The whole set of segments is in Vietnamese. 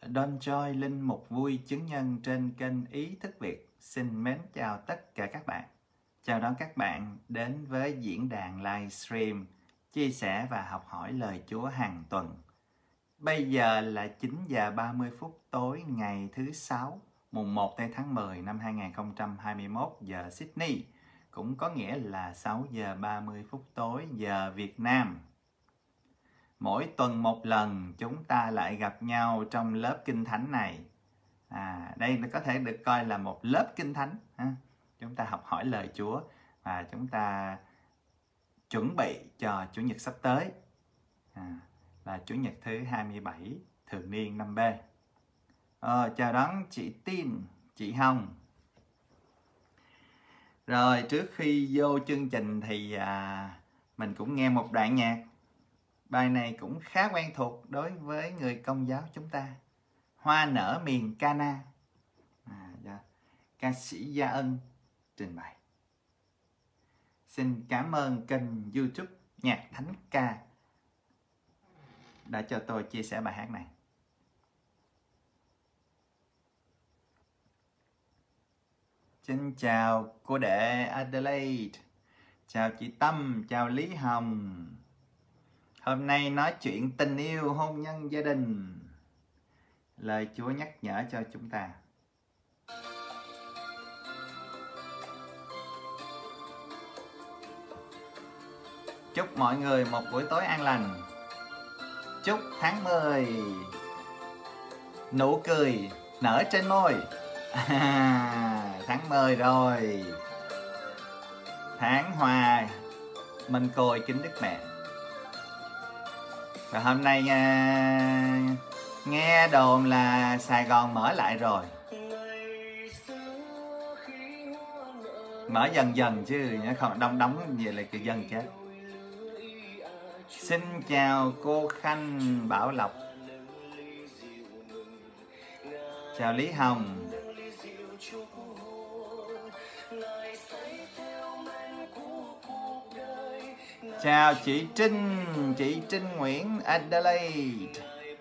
Don Joy Linh Mục Vui chứng nhân trên kênh Ý Thức Việt xin mến chào tất cả các bạn. Chào đón các bạn đến với diễn đàn livestream chia sẻ và học hỏi lời Chúa hàng tuần. Bây giờ là 9 giờ 30 phút tối ngày thứ Sáu, mùng 1 tháng 10 năm 2021 giờ Sydney, cũng có nghĩa là 6 giờ 30 phút tối giờ Việt Nam. Mỗi tuần một lần chúng ta lại gặp nhau trong lớp Kinh Thánh này. Đây có thể được coi là một lớp Kinh Thánh. Chúng ta học hỏi lời Chúa và chúng ta chuẩn bị cho Chủ nhật sắp tới, là Chủ nhật thứ 27 thường niên năm B. Chào đón chị Tin, chị Hồng. Rồi trước khi vô chương trình thì mình cũng nghe một đoạn nhạc. Bài này cũng khá quen thuộc đối với người Công giáo chúng ta. Hoa nở miền Cana. Ca sĩ Gia Ân trình bày. Xin cảm ơn kênh YouTube Nhạc Thánh Ca đã cho tôi chia sẻ bài hát này. Xin chào cô đệ Adelaide. Chào chị Tâm, chào Lý Hồng. Hôm nay nói chuyện tình yêu, hôn nhân, gia đình. Lời Chúa nhắc nhở cho chúng ta. Chúc mọi người một buổi tối an lành. Chúc tháng 10 nụ cười nở trên môi. Tháng 10 rồi. Tháng hòa mình cồi kính Đức Mẹ. Và hôm nay nghe đồn là Sài Gòn mở lại rồi. Mở dần dần chứ không đông đóng vậy là kiểu dần chết. Xin chào cô Khanh Bảo Lộc. Chào Lý Hồng. Chào chị Trinh Nguyễn Adelaide.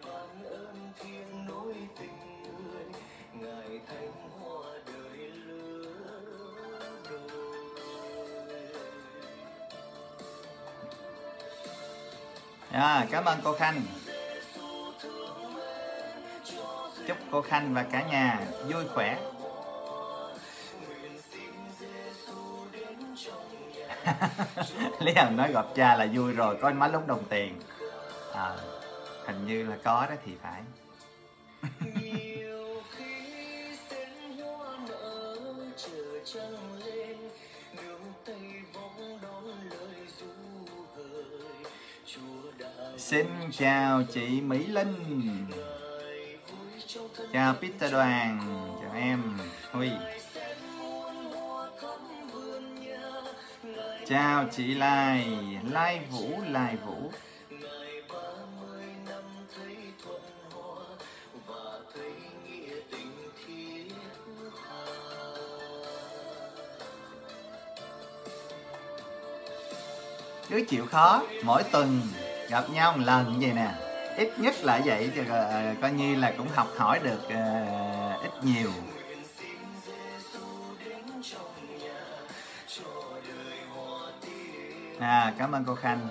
Cảm ơn cô Khanh. Chúc cô Khanh và cả nhà vui khỏe. Lý Hồng nói gặp cha là vui rồi, có mấy lúc đồng tiền. Hình như là có đó thì phải. Xin chào chị Mỹ Linh. Chào Peter Đoàn. Chào em Huy. Chào chị Lai Vũ. Cứ chịu khó mỗi tuần gặp nhau một lần vậy nè, ít nhất là vậy cho coi như là cũng học hỏi được ít nhiều. Cảm ơn cô Khanh.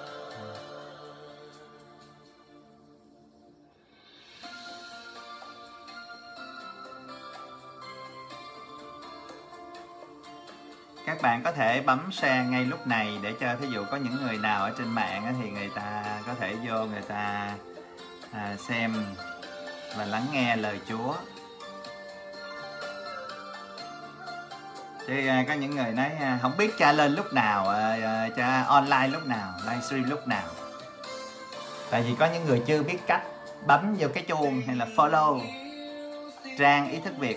Các bạn có thể bấm share ngay lúc này để cho thí dụ có những người nào ở trên mạng thì người ta có thể vô người ta xem và lắng nghe lời Chúa. Chứ có những người nói không biết cha lên lúc nào, cha online lúc nào, livestream lúc nào. Tại vì có những người chưa biết cách bấm vô cái chuông hay là follow trang Ý Thức Việt,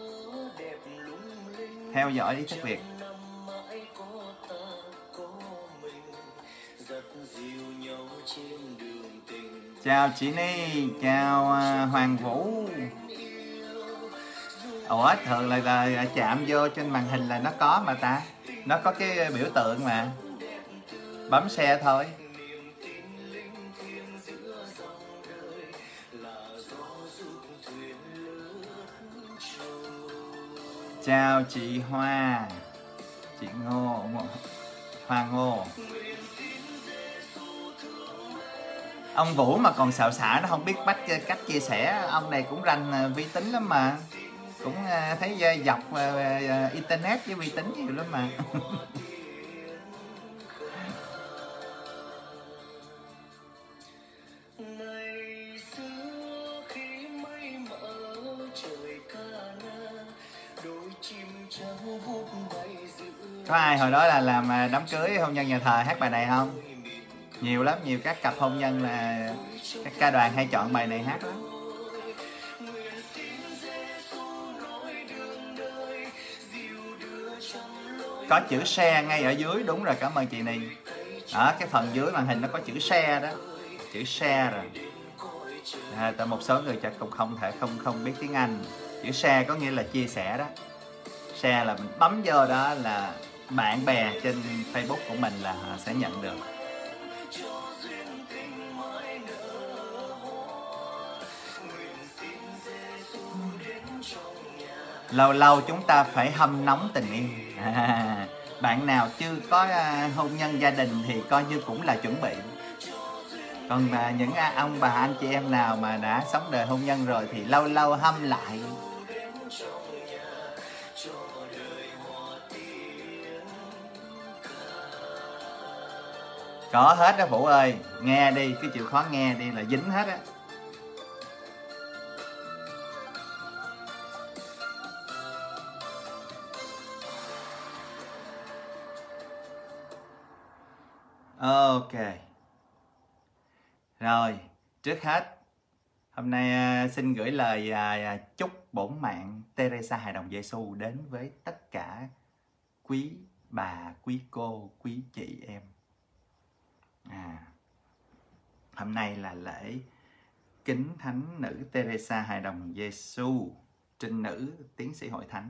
theo dõi Ý Thức Việt. Chào chị Ni, chào Hoàng Vũ. Thường là chạm vô trên màn hình là nó có mà ta. Nó có cái biểu tượng mà. Bấm share thôi. Chào chị Hoa, chị Hoa Ngô. Ông Vũ mà còn xạo xả nó không biết cách chia sẻ. Ông này cũng rành vi tính lắm mà, cũng thấy dọc internet với vi tính nhiều lắm mà. Có ai hồi đó là làm đám cưới hôn nhân nhà thờ hát bài này không? Nhiều lắm, nhiều các cặp hôn nhân là các ca đoàn hay chọn bài này hát lắm. Có chữ share ngay ở dưới, đúng rồi, cảm ơn chị Nì. Ở cái phần dưới màn hình nó có chữ share đó, chữ share rồi. Tại một số người chắc cũng không biết tiếng Anh. Chữ share có nghĩa là chia sẻ đó. Share là mình bấm vô đó là bạn bè trên Facebook của mình là họ sẽ nhận được. Lâu lâu chúng ta phải hâm nóng tình yêu. Bạn nào chưa có hôn nhân gia đình thì coi như cũng là chuẩn bị. Còn những ông bà anh chị em nào mà đã sống đời hôn nhân rồi thì lâu lâu hâm lại. Có hết đó Vũ ơi, nghe đi, cứ chịu khó nghe đi là dính hết á. Ok. Rồi, trước hết hôm nay xin gửi lời chúc bổn mạng Teresa Hài Đồng Giêsu đến với tất cả quý bà, quý cô, quý chị em. Hôm nay là lễ kính thánh nữ Teresa Hài Đồng Giêsu, trinh nữ tiến sĩ hội thánh.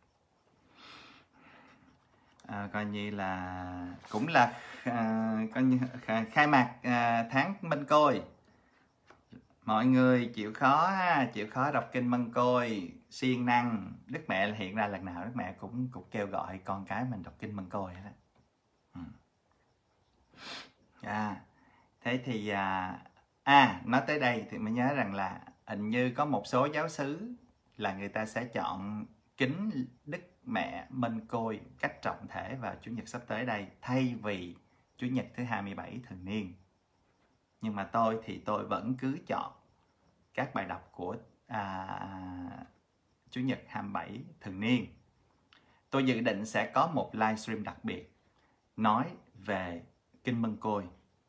Coi như là cũng là coi như khai mạc tháng Mân Côi. Mọi người chịu khó đọc kinh Mân Côi siêng năng. Đức Mẹ hiện ra lần nào Đức Mẹ cũng kêu gọi con cái mình đọc kinh Mân Côi đó. Thế thì nói tới đây thì mới nhớ rằng là hình như có một số giáo xứ là người ta sẽ chọn kính Đức Mẹ Mân Côi cách trọng thể vào Chủ nhật sắp tới đây thay vì Chủ nhật thứ 27 thường niên. Nhưng mà tôi thì tôi vẫn cứ chọn các bài đọc của Chủ nhật 27 thường niên. Tôi dự định sẽ có một livestream đặc biệt nói về kinh Mân Côi.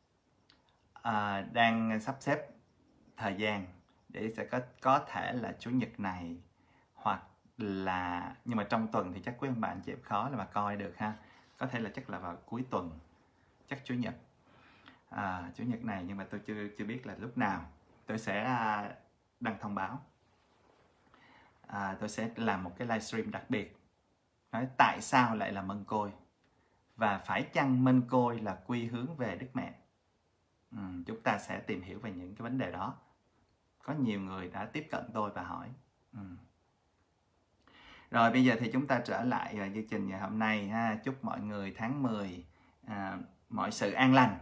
Đang sắp xếp thời gian để sẽ có thể là Chủ nhật này, hoặc là, nhưng mà trong tuần thì chắc quý ông bạn chị khó là mà coi được ha. Có thể là chắc là vào cuối tuần, chắc Chủ nhật Chủ nhật này, nhưng mà tôi chưa biết là lúc nào. Tôi sẽ đăng thông báo. Tôi sẽ làm một cái livestream đặc biệt nói tại sao lại là Mân Côi và phải chăng Mân Côi là quy hướng về Đức Mẹ. Chúng ta sẽ tìm hiểu về những cái vấn đề đó. Có nhiều người đã tiếp cận tôi và hỏi. Rồi bây giờ thì chúng ta trở lại chương trình ngày hôm nay ha. Chúc mọi người tháng 10 mọi sự an lành.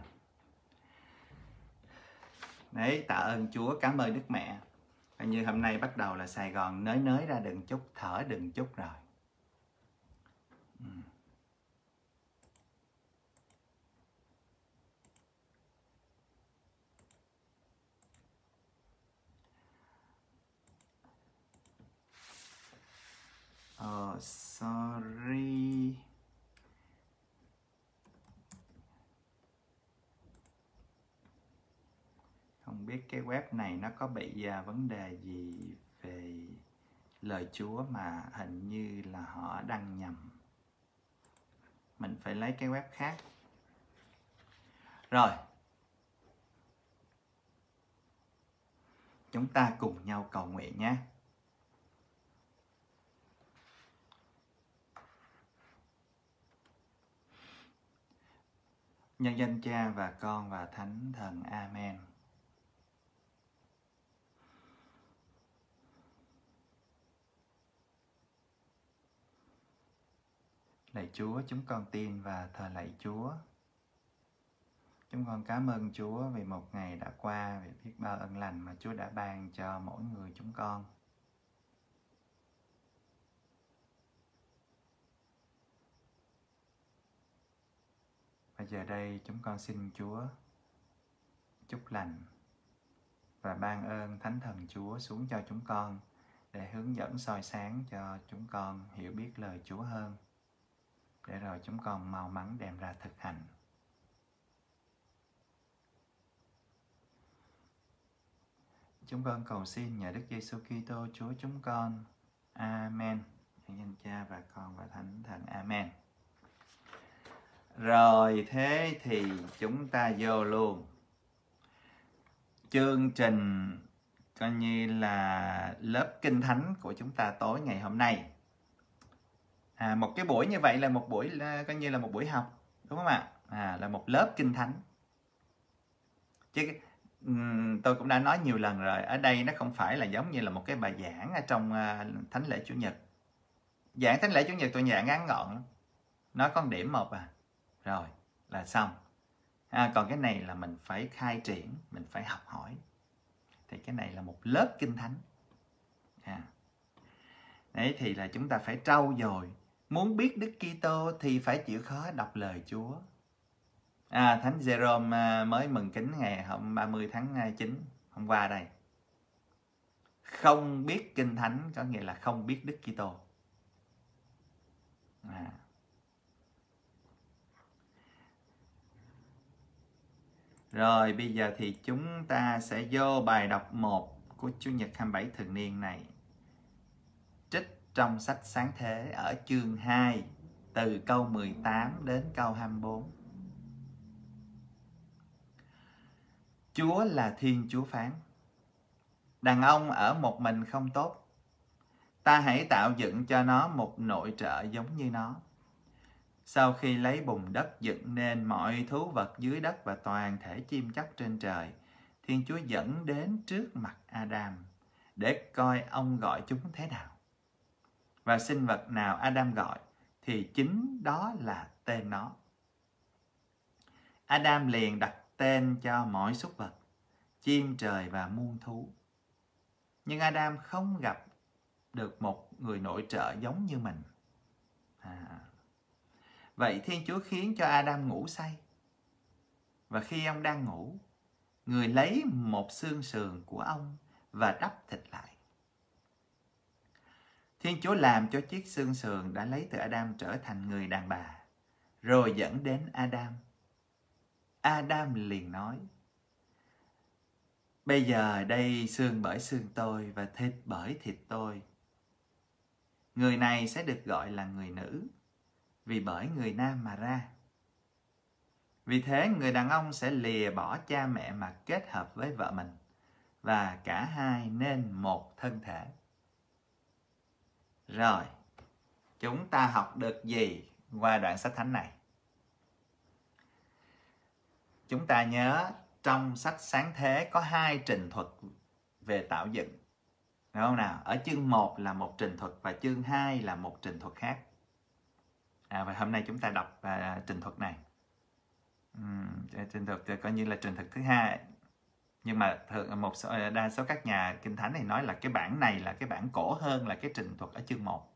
Đấy, tạ ơn Chúa, cảm ơn Đức Mẹ. Như hôm nay bắt đầu là Sài Gòn nới ra đừng chút, thở đừng chút rồi. Sorry. Không biết cái web này nó có bị vấn đề gì về lời Chúa mà hình như là họ đăng nhầm. Mình phải lấy cái web khác. Rồi. Chúng ta cùng nhau cầu nguyện nhé. Nhân danh Cha và Con và Thánh Thần. Amen. Lạy Chúa, chúng con tin và thờ lạy Chúa. Chúng con cảm ơn Chúa vì một ngày đã qua, vì biết bao ân lành mà Chúa đã ban cho mỗi người chúng con. Và giờ đây chúng con xin Chúa chúc lành và ban ơn Thánh Thần Chúa xuống cho chúng con để hướng dẫn soi sáng cho chúng con hiểu biết lời Chúa hơn, để rồi chúng con mau mắn đem ra thực hành. Chúng con cầu xin nhờ Đức Giêsu Kitô Chúa chúng con. Amen. Trong danh Cha và Con và Thánh Thần. Amen. Rồi thế thì chúng ta vô luôn. Chương trình coi như là lớp Kinh Thánh của chúng ta tối ngày hôm nay. Một cái buổi như vậy là một buổi coi như là một buổi học, đúng không ạ? Là một lớp Kinh Thánh. Chứ tôi cũng đã nói nhiều lần rồi, ở đây nó không phải là giống như là một cái bài giảng ở trong Thánh lễ Chủ nhật. Giảng Thánh lễ Chủ nhật tôi giảng ngắn gọn lắm. Nói con điểm một rồi là xong. Còn cái này là mình phải khai triển, mình phải học hỏi. Thì cái này là một lớp Kinh Thánh. Đấy thì là chúng ta phải trau dồi. Muốn biết Đức Kitô thì phải chịu khó đọc lời Chúa. Thánh Jerome mới mừng kính ngày hôm 30 tháng 9 hôm qua đây. Không biết Kinh Thánh có nghĩa là không biết Đức Kitô. Rồi bây giờ thì chúng ta sẽ vô bài đọc 1 của Chủ nhật 27 thường niên này. Trích trong sách Sáng Thế ở chương 2 từ câu 18 đến câu 24. Chúa là Thiên Chúa phán: đàn ông ở một mình không tốt. Ta hãy tạo dựng cho nó một nội trợ giống như nó. Sau khi lấy bùn đất dựng nên mọi thú vật dưới đất và toàn thể chim chóc trên trời, Thiên Chúa dẫn đến trước mặt Adam để coi ông gọi chúng thế nào. Và sinh vật nào Adam gọi thì chính đó là tên nó. Adam liền đặt tên cho mọi súc vật, chim trời và muôn thú. Nhưng Adam không gặp được một người nội trợ giống như mình. Vậy Thiên Chúa khiến cho Adam ngủ say. Và khi ông đang ngủ, người lấy một xương sườn của ông và đắp thịt lại. Thiên Chúa làm cho chiếc xương sườn đã lấy từ Adam trở thành người đàn bà, rồi dẫn đến Adam. Adam liền nói: bây giờ đây xương bởi xương tôi và thịt bởi thịt tôi. Người này sẽ được gọi là người nữ, vì bởi người nam mà ra. Vì thế người đàn ông sẽ lìa bỏ cha mẹ mà kết hợp với vợ mình, và cả hai nên một thân thể. Rồi, chúng ta học được gì qua đoạn sách thánh này? Chúng ta nhớ trong sách Sáng Thế có 2 trình thuật về tạo dựng. Đúng không nào? Ở chương 1 là một trình thuật và chương 2 là một trình thuật khác. Và hôm nay chúng ta đọc trình thuật này. Trình thuật coi như là trình thuật thứ 2. Nhưng mà đa số các nhà Kinh Thánh này nói là cái bản này là cái bản cổ hơn là cái trình thuật ở chương 1.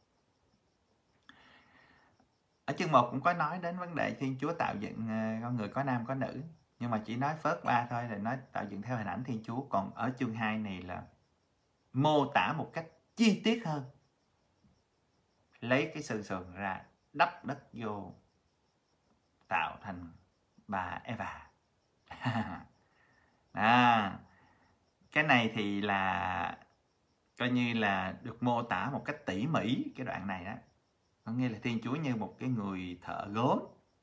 Ở chương 1 cũng có nói đến vấn đề Thiên Chúa tạo dựng con người có nam có nữ. Nhưng mà chỉ nói phớt qua thôi, là nói tạo dựng theo hình ảnh Thiên Chúa. Còn ở chương 2 này là mô tả một cách chi tiết hơn. Lấy cái xương sườn ra, đắp đất vô, tạo thành bà Eva. Cái này thì là coi như là được mô tả một cách tỉ mỉ cái đoạn này đó. Có nghĩa là Thiên Chúa như một cái người thợ gốm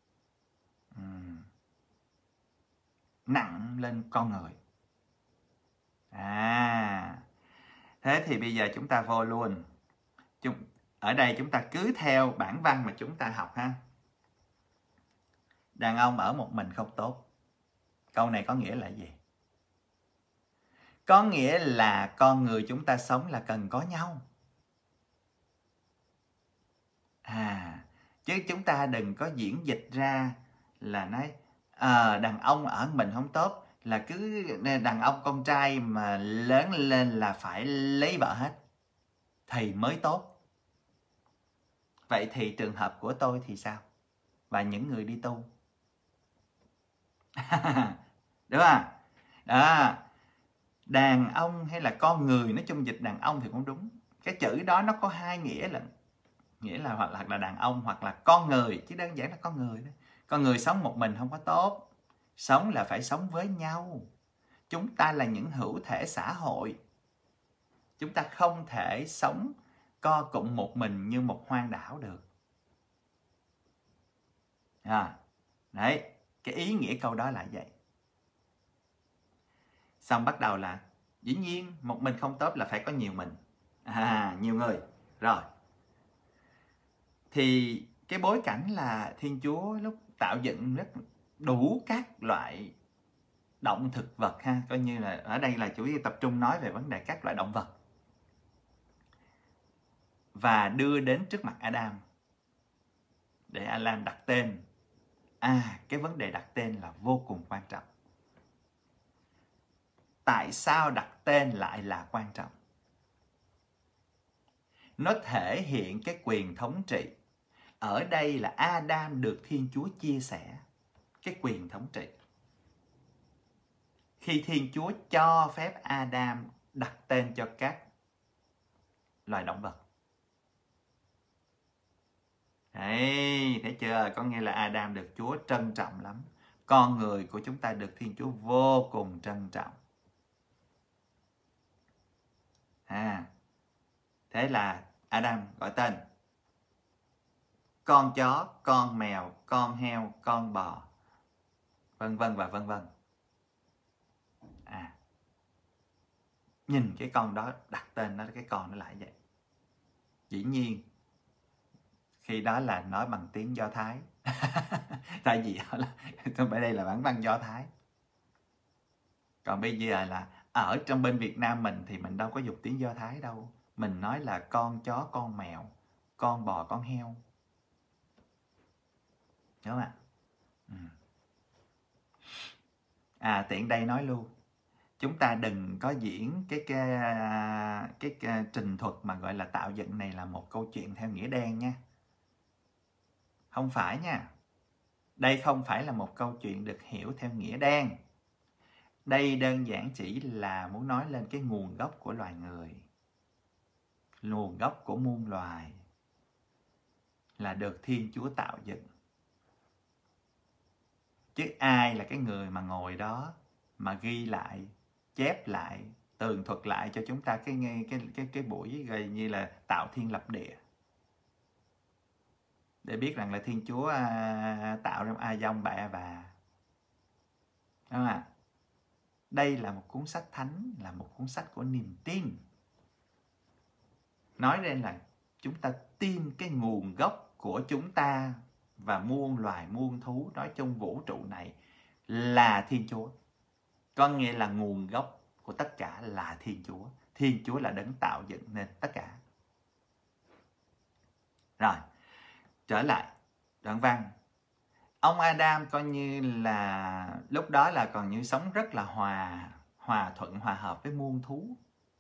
nặng lên con người. Thế thì bây giờ chúng ta vô luôn. Ở đây chúng ta cứ theo bản văn mà chúng ta học ha. Đàn ông ở một mình không tốt. Câu này có nghĩa là gì? Có nghĩa là con người chúng ta sống là cần có nhau. Chứ chúng ta đừng có diễn dịch ra là nói đàn ông ở mình không tốt, là cứ đàn ông con trai mà lớn lên là phải lấy vợ hết thì mới tốt. Vậy thì trường hợp của tôi thì sao? Và những người đi tu đúng không? Đó. Đàn ông hay là con người, nói chung dịch đàn ông thì cũng đúng. Cái chữ đó nó có hai nghĩa lận. Nghĩa là hoặc là đàn ông hoặc là con người, chứ đơn giản là con người thôi. Con người sống một mình không có tốt. Sống là phải sống với nhau. Chúng ta là những hữu thể xã hội. Chúng ta không thể sống co cụm một mình như một hoang đảo được. Đấy, cái ý nghĩa câu đó là vậy. Xong bắt đầu là dĩ nhiên một mình không tốt là phải có nhiều mình, nhiều người. Rồi thì cái bối cảnh là Thiên Chúa lúc tạo dựng rất đủ các loại động thực vật ha, coi như là ở đây là chủ yếu tập trung nói về vấn đề các loại động vật, và đưa đến trước mặt Adam để Adam đặt tên. Cái vấn đề đặt tên là vô cùng quan trọng. Tại sao đặt tên lại là quan trọng? Nó thể hiện cái quyền thống trị. Ở đây là Adam được Thiên Chúa chia sẻ cái quyền thống trị. Khi Thiên Chúa cho phép Adam đặt tên cho các loài động vật. Đấy, thấy chưa? Có nghĩa là Adam được Chúa trân trọng lắm. Con người của chúng ta được Thiên Chúa vô cùng trân trọng. Thế là Adam gọi tên con chó, con mèo, con heo, con bò, vân vân và vân vân. Nhìn cái con đó đặt tên nó, cái con nó lại vậy. Dĩ nhiên khi đó là nói bằng tiếng Do Thái. Tại vì ở đây là bản văn Do Thái. Còn bây giờ là ở trong bên Việt Nam mình thì mình đâu có dùng tiếng Do Thái đâu. Mình nói là con chó, con mèo, con bò, con heo. Đúng không ạ? Tiện đây nói luôn. Chúng ta đừng có diễn cái trình thuật mà gọi là tạo dựng này là một câu chuyện theo nghĩa đen nha. Không phải nha. Đây không phải là một câu chuyện được hiểu theo nghĩa đen. Đây đơn giản chỉ là muốn nói lên cái nguồn gốc của loài người. Nguồn gốc của muôn loài là được Thiên Chúa tạo dựng. Chứ ai là cái người mà ngồi đó mà ghi lại, chép lại, tường thuật lại cho chúng ta cái buổi gọi như là tạo thiên lập địa, để biết rằng là Thiên Chúa tạo ra A Dông Bà Bà. Đúng không ạ? Đây là một cuốn sách thánh, là một cuốn sách của niềm tin. Nói lên là chúng ta tin cái nguồn gốc của chúng ta và muôn loài muôn thú, nói chung vũ trụ này là Thiên Chúa. Có nghĩa là nguồn gốc của tất cả là Thiên Chúa. Thiên Chúa là đấng tạo dựng nên tất cả. Rồi, trở lại đoạn văn. Ông Adam coi như là lúc đó là còn như sống rất là hòa thuận, hòa hợp với muôn thú.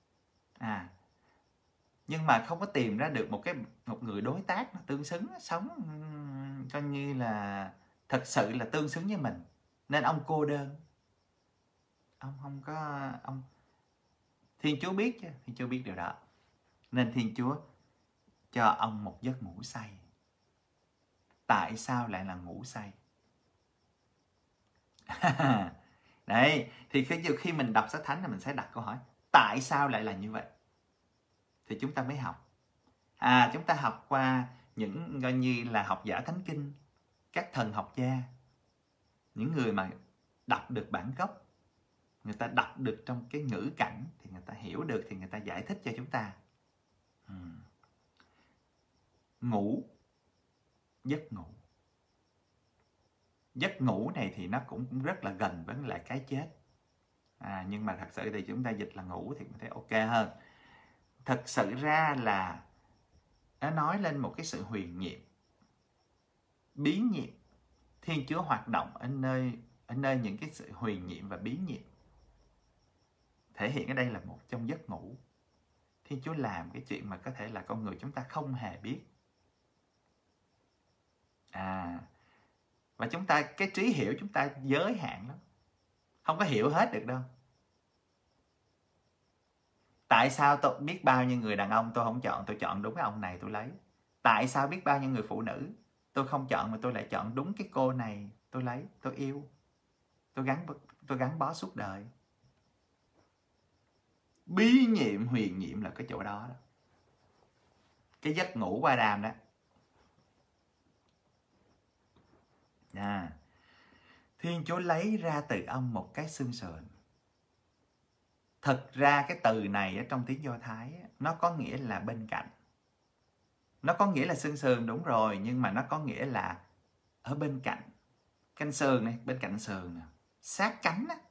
Nhưng mà không có tìm ra được một người đối tác tương xứng, sống coi như là thật sự là tương xứng với mình. Nên ông cô đơn. Ông không có... Thiên Chúa biết chứ, Thiên Chúa biết điều đó. Nên Thiên Chúa cho ông một giấc ngủ say. Tại sao lại là ngủ say? Đấy, thì khi mình đọc sách thánh thì mình sẽ đặt câu hỏi tại sao lại là như vậy? Thì chúng ta mới học. Chúng ta học qua những coi như là học giả thánh kinh, các thần học gia, những người mà đọc được bản gốc, người ta đọc được trong cái ngữ cảnh thì người ta hiểu được, thì người ta giải thích cho chúng ta. Ngủ, giấc ngủ. Giấc ngủ này thì nó cũng rất là gần với lại cái chết. Nhưng mà thật sự thì chúng ta dịch là ngủ thì mình thấy ok hơn. Thật sự ra là nó nói lên một cái sự huyền nhiệm. bí nhiệm. Thiên Chúa hoạt động ở nơi những cái sự huyền nhiệm và bí nhiệm. Thể hiện ở đây là một trong giấc ngủ. Thiên Chúa làm cái chuyện mà có thể là con người chúng ta không hề biết. Và chúng ta, cái trí hiểu chúng ta giới hạn lắm. Không có hiểu hết được đâu. Tại sao tôi biết bao nhiêu người đàn ông tôi không chọn, tôi chọn đúng cái ông này tôi lấy. Tại sao biết bao nhiêu người phụ nữ tôi không chọn mà tôi lại chọn đúng cái cô này tôi lấy, tôi yêu. Tôi gắn bó suốt đời. Bí nhiệm, huyền nhiệm là cái chỗ đó đó. Cái giấc ngủ của Adam đó. Thiên Chúa lấy ra từ ông một cái xương sườn. Thực ra cái từ này ở trong tiếng Do Thái nó có nghĩa là bên cạnh. Nó có nghĩa là xương sườn đúng rồi, nhưng mà nó có nghĩa là ở bên cạnh. Cánh sườn này, bên cạnh sườn này, sát cánh á.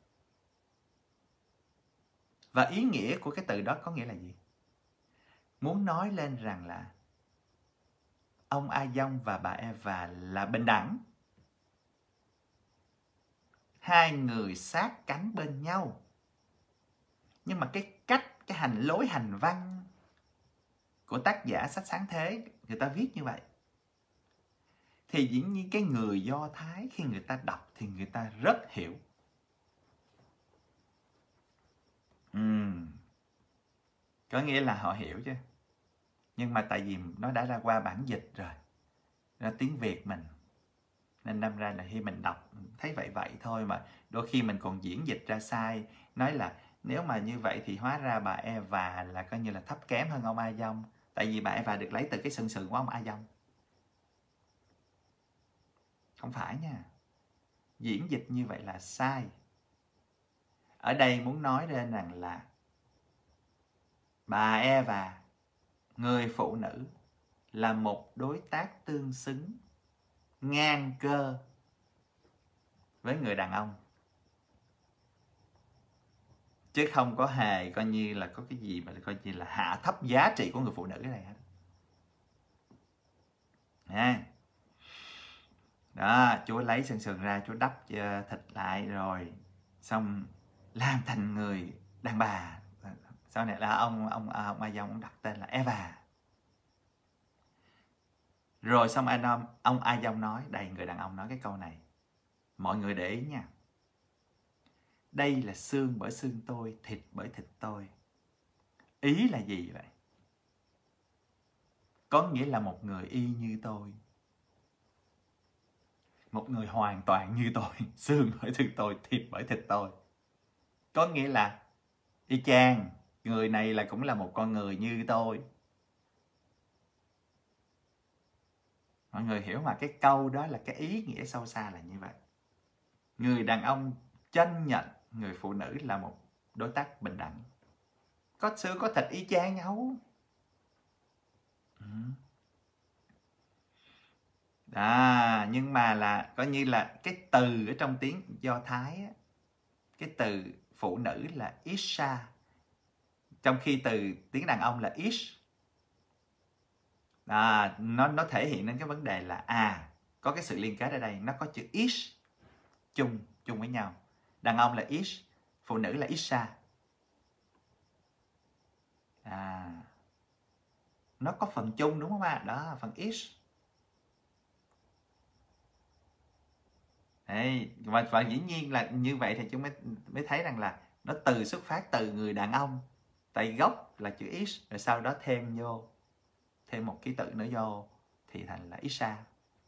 Và ý nghĩa của cái từ đó có nghĩa là gì? Muốn nói lên rằng là ông A-dông và bà Eva là bình đẳng. Hai người sát cánh bên nhau. Nhưng mà cái lối hành văn của tác giả sách Sáng Thế, người ta viết như vậy. Thì dĩ nhiên cái người Do Thái khi người ta đọc thì người ta rất hiểu. Có nghĩa là họ hiểu chứ. Nhưng mà tại vì nó đã ra qua bản dịch rồi, ra tiếng Việt mình, nên đâm ra là khi mình đọc thấy vậy thôi, mà đôi khi mình còn diễn dịch ra sai. Nói là nếu mà như vậy thì hóa ra bà Eva là coi như là thấp kém hơn ông A-dông. Tại vì bà Eva được lấy từ cái xương sườn của ông A-dông. Không phải nha. Diễn dịch như vậy là sai. Ở đây muốn nói lên rằng là bà Eva, người phụ nữ, là một đối tác tương xứng, ngang cơ với người đàn ông. Chứ không có hề coi như là có cái gì mà coi như là hạ thấp giá trị của người phụ nữ ở đây hết. Đó, Chúa lấy xương sườn ra, Chúa đắp thịt lại rồi xong làm thành người đàn bà. Sau này là ông A-dông ông đặt tên là Eva. Rồi xong ông A-dông nói, đây người đàn ông nói cái câu này. Mọi người để ý nha. Đây là xương bởi xương tôi, thịt bởi thịt tôi. Ý là gì vậy? Có nghĩa là một người y như tôi. Một người hoàn toàn như tôi. Xương bởi xương tôi, thịt bởi thịt tôi. Có nghĩa là y chang, người này là cũng là một con người như tôi. Mọi người hiểu mà, cái câu đó là cái ý nghĩa sâu xa là như vậy. Người đàn ông chân nhận người phụ nữ là một đối tác bình đẳng. Có xương có thịt y chang nhau. Nhưng mà là coi như là cái từ ở trong tiếng Do Thái á, cái từ phụ nữ là Isha, trong khi từ tiếng đàn ông là Ish. Nó thể hiện đến cái vấn đề là có cái sự liên kết ở đây, nó có chữ Ish chung với nhau. Đàn ông là Ish, phụ nữ là Isha. Nó có phần chung đúng không ạ? Đó, phần Ish. Đấy, và dĩ nhiên là như vậy thì chúng mới thấy rằng là nó xuất phát từ người đàn ông. Tại gốc là chữ Ish, rồi sau đó thêm một ký tự nữa vô thì thành là Isha.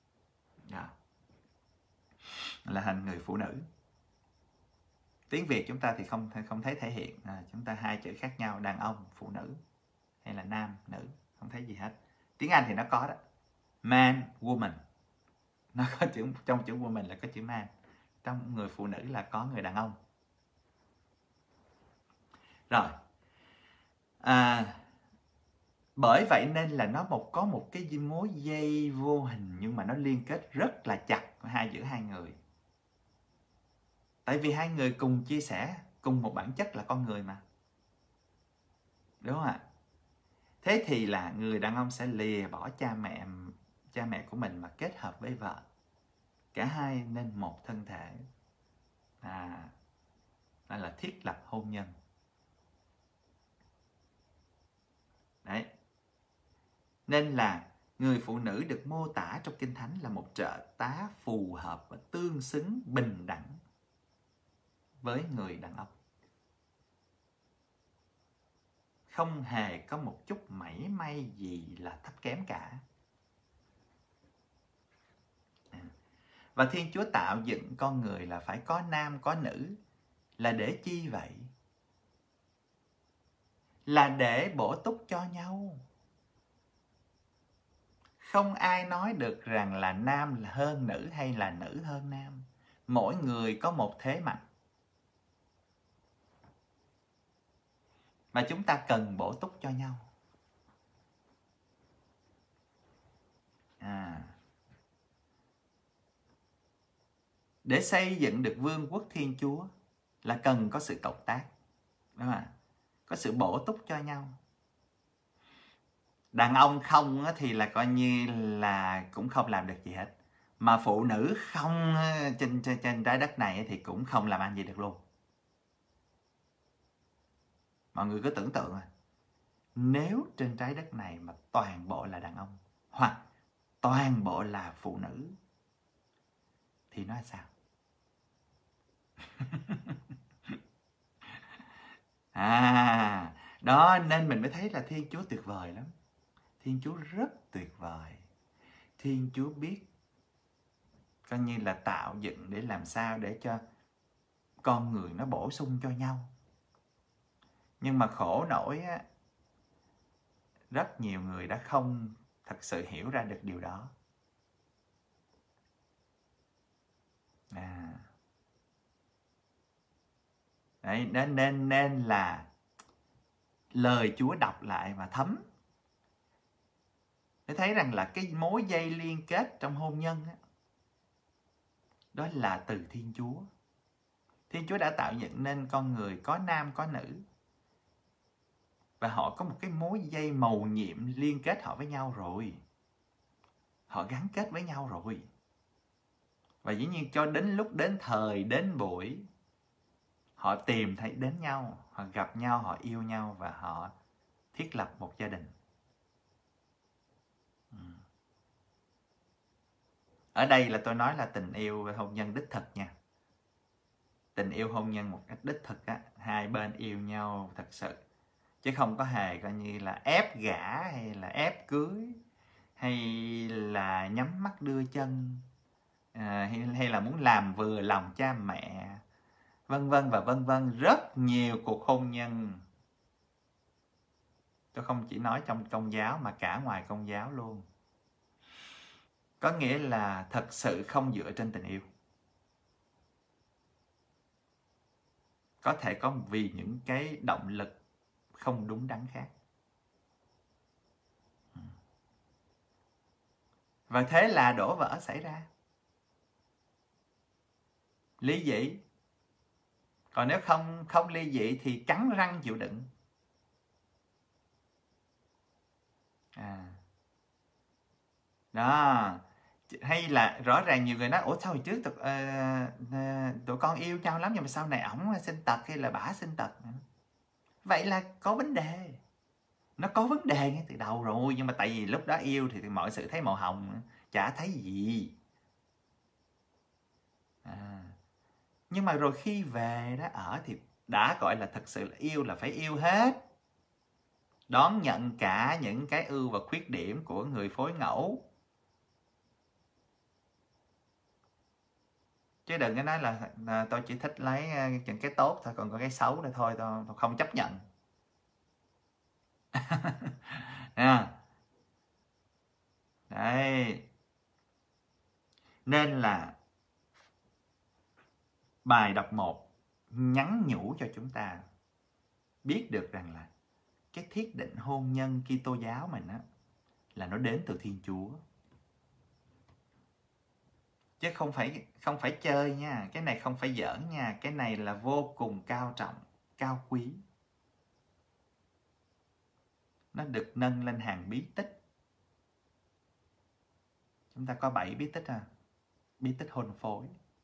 Là thành người phụ nữ. Tiếng Việt chúng ta thì không thấy thể hiện. Chúng ta hai chữ khác nhau, đàn ông, phụ nữ, hay là nam, nữ, không thấy gì hết. Tiếng Anh thì nó có đó, man, woman. Nó có trong chữ woman là có chữ man. Trong người phụ nữ là có người đàn ông. Rồi. Bởi vậy nên là nó có một cái mối dây vô hình, nhưng mà nó liên kết rất là chặt giữa hai người. Tại vì hai người cùng chia sẻ cùng một bản chất là con người mà. Đúng không ạ? Thế thì là người đàn ông sẽ lìa bỏ cha mẹ của mình mà kết hợp với vợ. cả hai nên một thân thể. Đó là thiết lập hôn nhân. Đấy. Nên là người phụ nữ được mô tả trong Kinh Thánh là một trợ tá phù hợp và tương xứng bình đẳng với người đàn ông. Không hề có một chút mảy may gì là thấp kém cả. Và Thiên Chúa tạo dựng con người là phải có nam có nữ. Là để chi vậy? Là để bổ túc cho nhau. Không ai nói được rằng là nam hơn nữ hay là nữ hơn nam. Mỗi người có một thế mạnh. Mà chúng ta cần bổ túc cho nhau. Để xây dựng được vương quốc Thiên Chúa là cần có sự cộng tác. Đúng không? Có sự bổ túc cho nhau. Đàn ông không thì là coi như là cũng không làm được gì hết. Mà phụ nữ không trên trái đất này thì cũng không làm ăn gì được luôn. Mọi người cứ tưởng tượng nếu trên trái đất này mà toàn bộ là đàn ông hoặc toàn bộ là phụ nữ thì nói sao? Đó nên mình mới thấy là Thiên Chúa tuyệt vời lắm. Thiên Chúa rất tuyệt vời. Thiên Chúa biết coi như là tạo dựng để làm sao để cho con người nó bổ sung cho nhau. Nhưng mà khổ nổi á, rất nhiều người đã không thật sự hiểu ra được điều đó. Đấy, nên là lời Chúa đọc lại mà thấm. Để thấy rằng là cái mối dây liên kết trong hôn nhân á, đó là từ Thiên Chúa. Thiên Chúa đã tạo dựng nên con người có nam có nữ. Và họ có một cái mối dây mầu nhiệm liên kết họ với nhau rồi. Họ gắn kết với nhau rồi. Và dĩ nhiên cho đến lúc đến thời, đến buổi, họ tìm thấy đến nhau, họ gặp nhau, họ yêu nhau và họ thiết lập một gia đình. Ở đây là tôi nói là tình yêu hôn nhân đích thực nha. Tình yêu hôn nhân một cách đích thực á, hai bên yêu nhau thật sự. Chứ không có hề coi như là ép gả hay là ép cưới hay là nhắm mắt đưa chân hay là muốn làm vừa lòng cha mẹ, vân vân và vân vân. Rất nhiều cuộc hôn nhân, tôi không chỉ nói trong Công giáo mà cả ngoài Công giáo luôn, có nghĩa là thật sự không dựa trên tình yêu. Có thể có vì những cái động lực không đúng đắn khác. Và thế là đổ vỡ xảy ra. Ly dị. Còn nếu không ly dị thì cắn răng chịu đựng. Đó. Hay là rõ ràng nhiều người nói ủa sao hồi trước tụi con yêu nhau lắm nhưng mà sau này ổng sinh tật hay là bả sinh tật. Vậy là có vấn đề. Nó có vấn đề ngay từ đầu rồi. Nhưng mà tại vì lúc đó yêu thì mọi sự thấy màu hồng, chả thấy gì. Nhưng mà rồi khi về đó ở thì đã gọi là thật sự là phải yêu hết. Đón nhận cả những cái ưu và khuyết điểm của người phối ngẫu. Chứ đừng có nói là tôi chỉ thích lấy những cái tốt thôi, còn có cái xấu này thôi tôi không chấp nhận. Đấy. Nên là bài đọc 1 nhắn nhủ cho chúng ta biết được rằng là cái thiết định hôn nhân Kitô giáo mình á, là nó đến từ Thiên Chúa. Chứ không phải chơi nha, cái này không phải giỡn nha, cái này là vô cùng cao trọng, cao quý. Nó được nâng lên hàng bí tích. Chúng ta có 7 bí tích ha. bí tích hôn phối.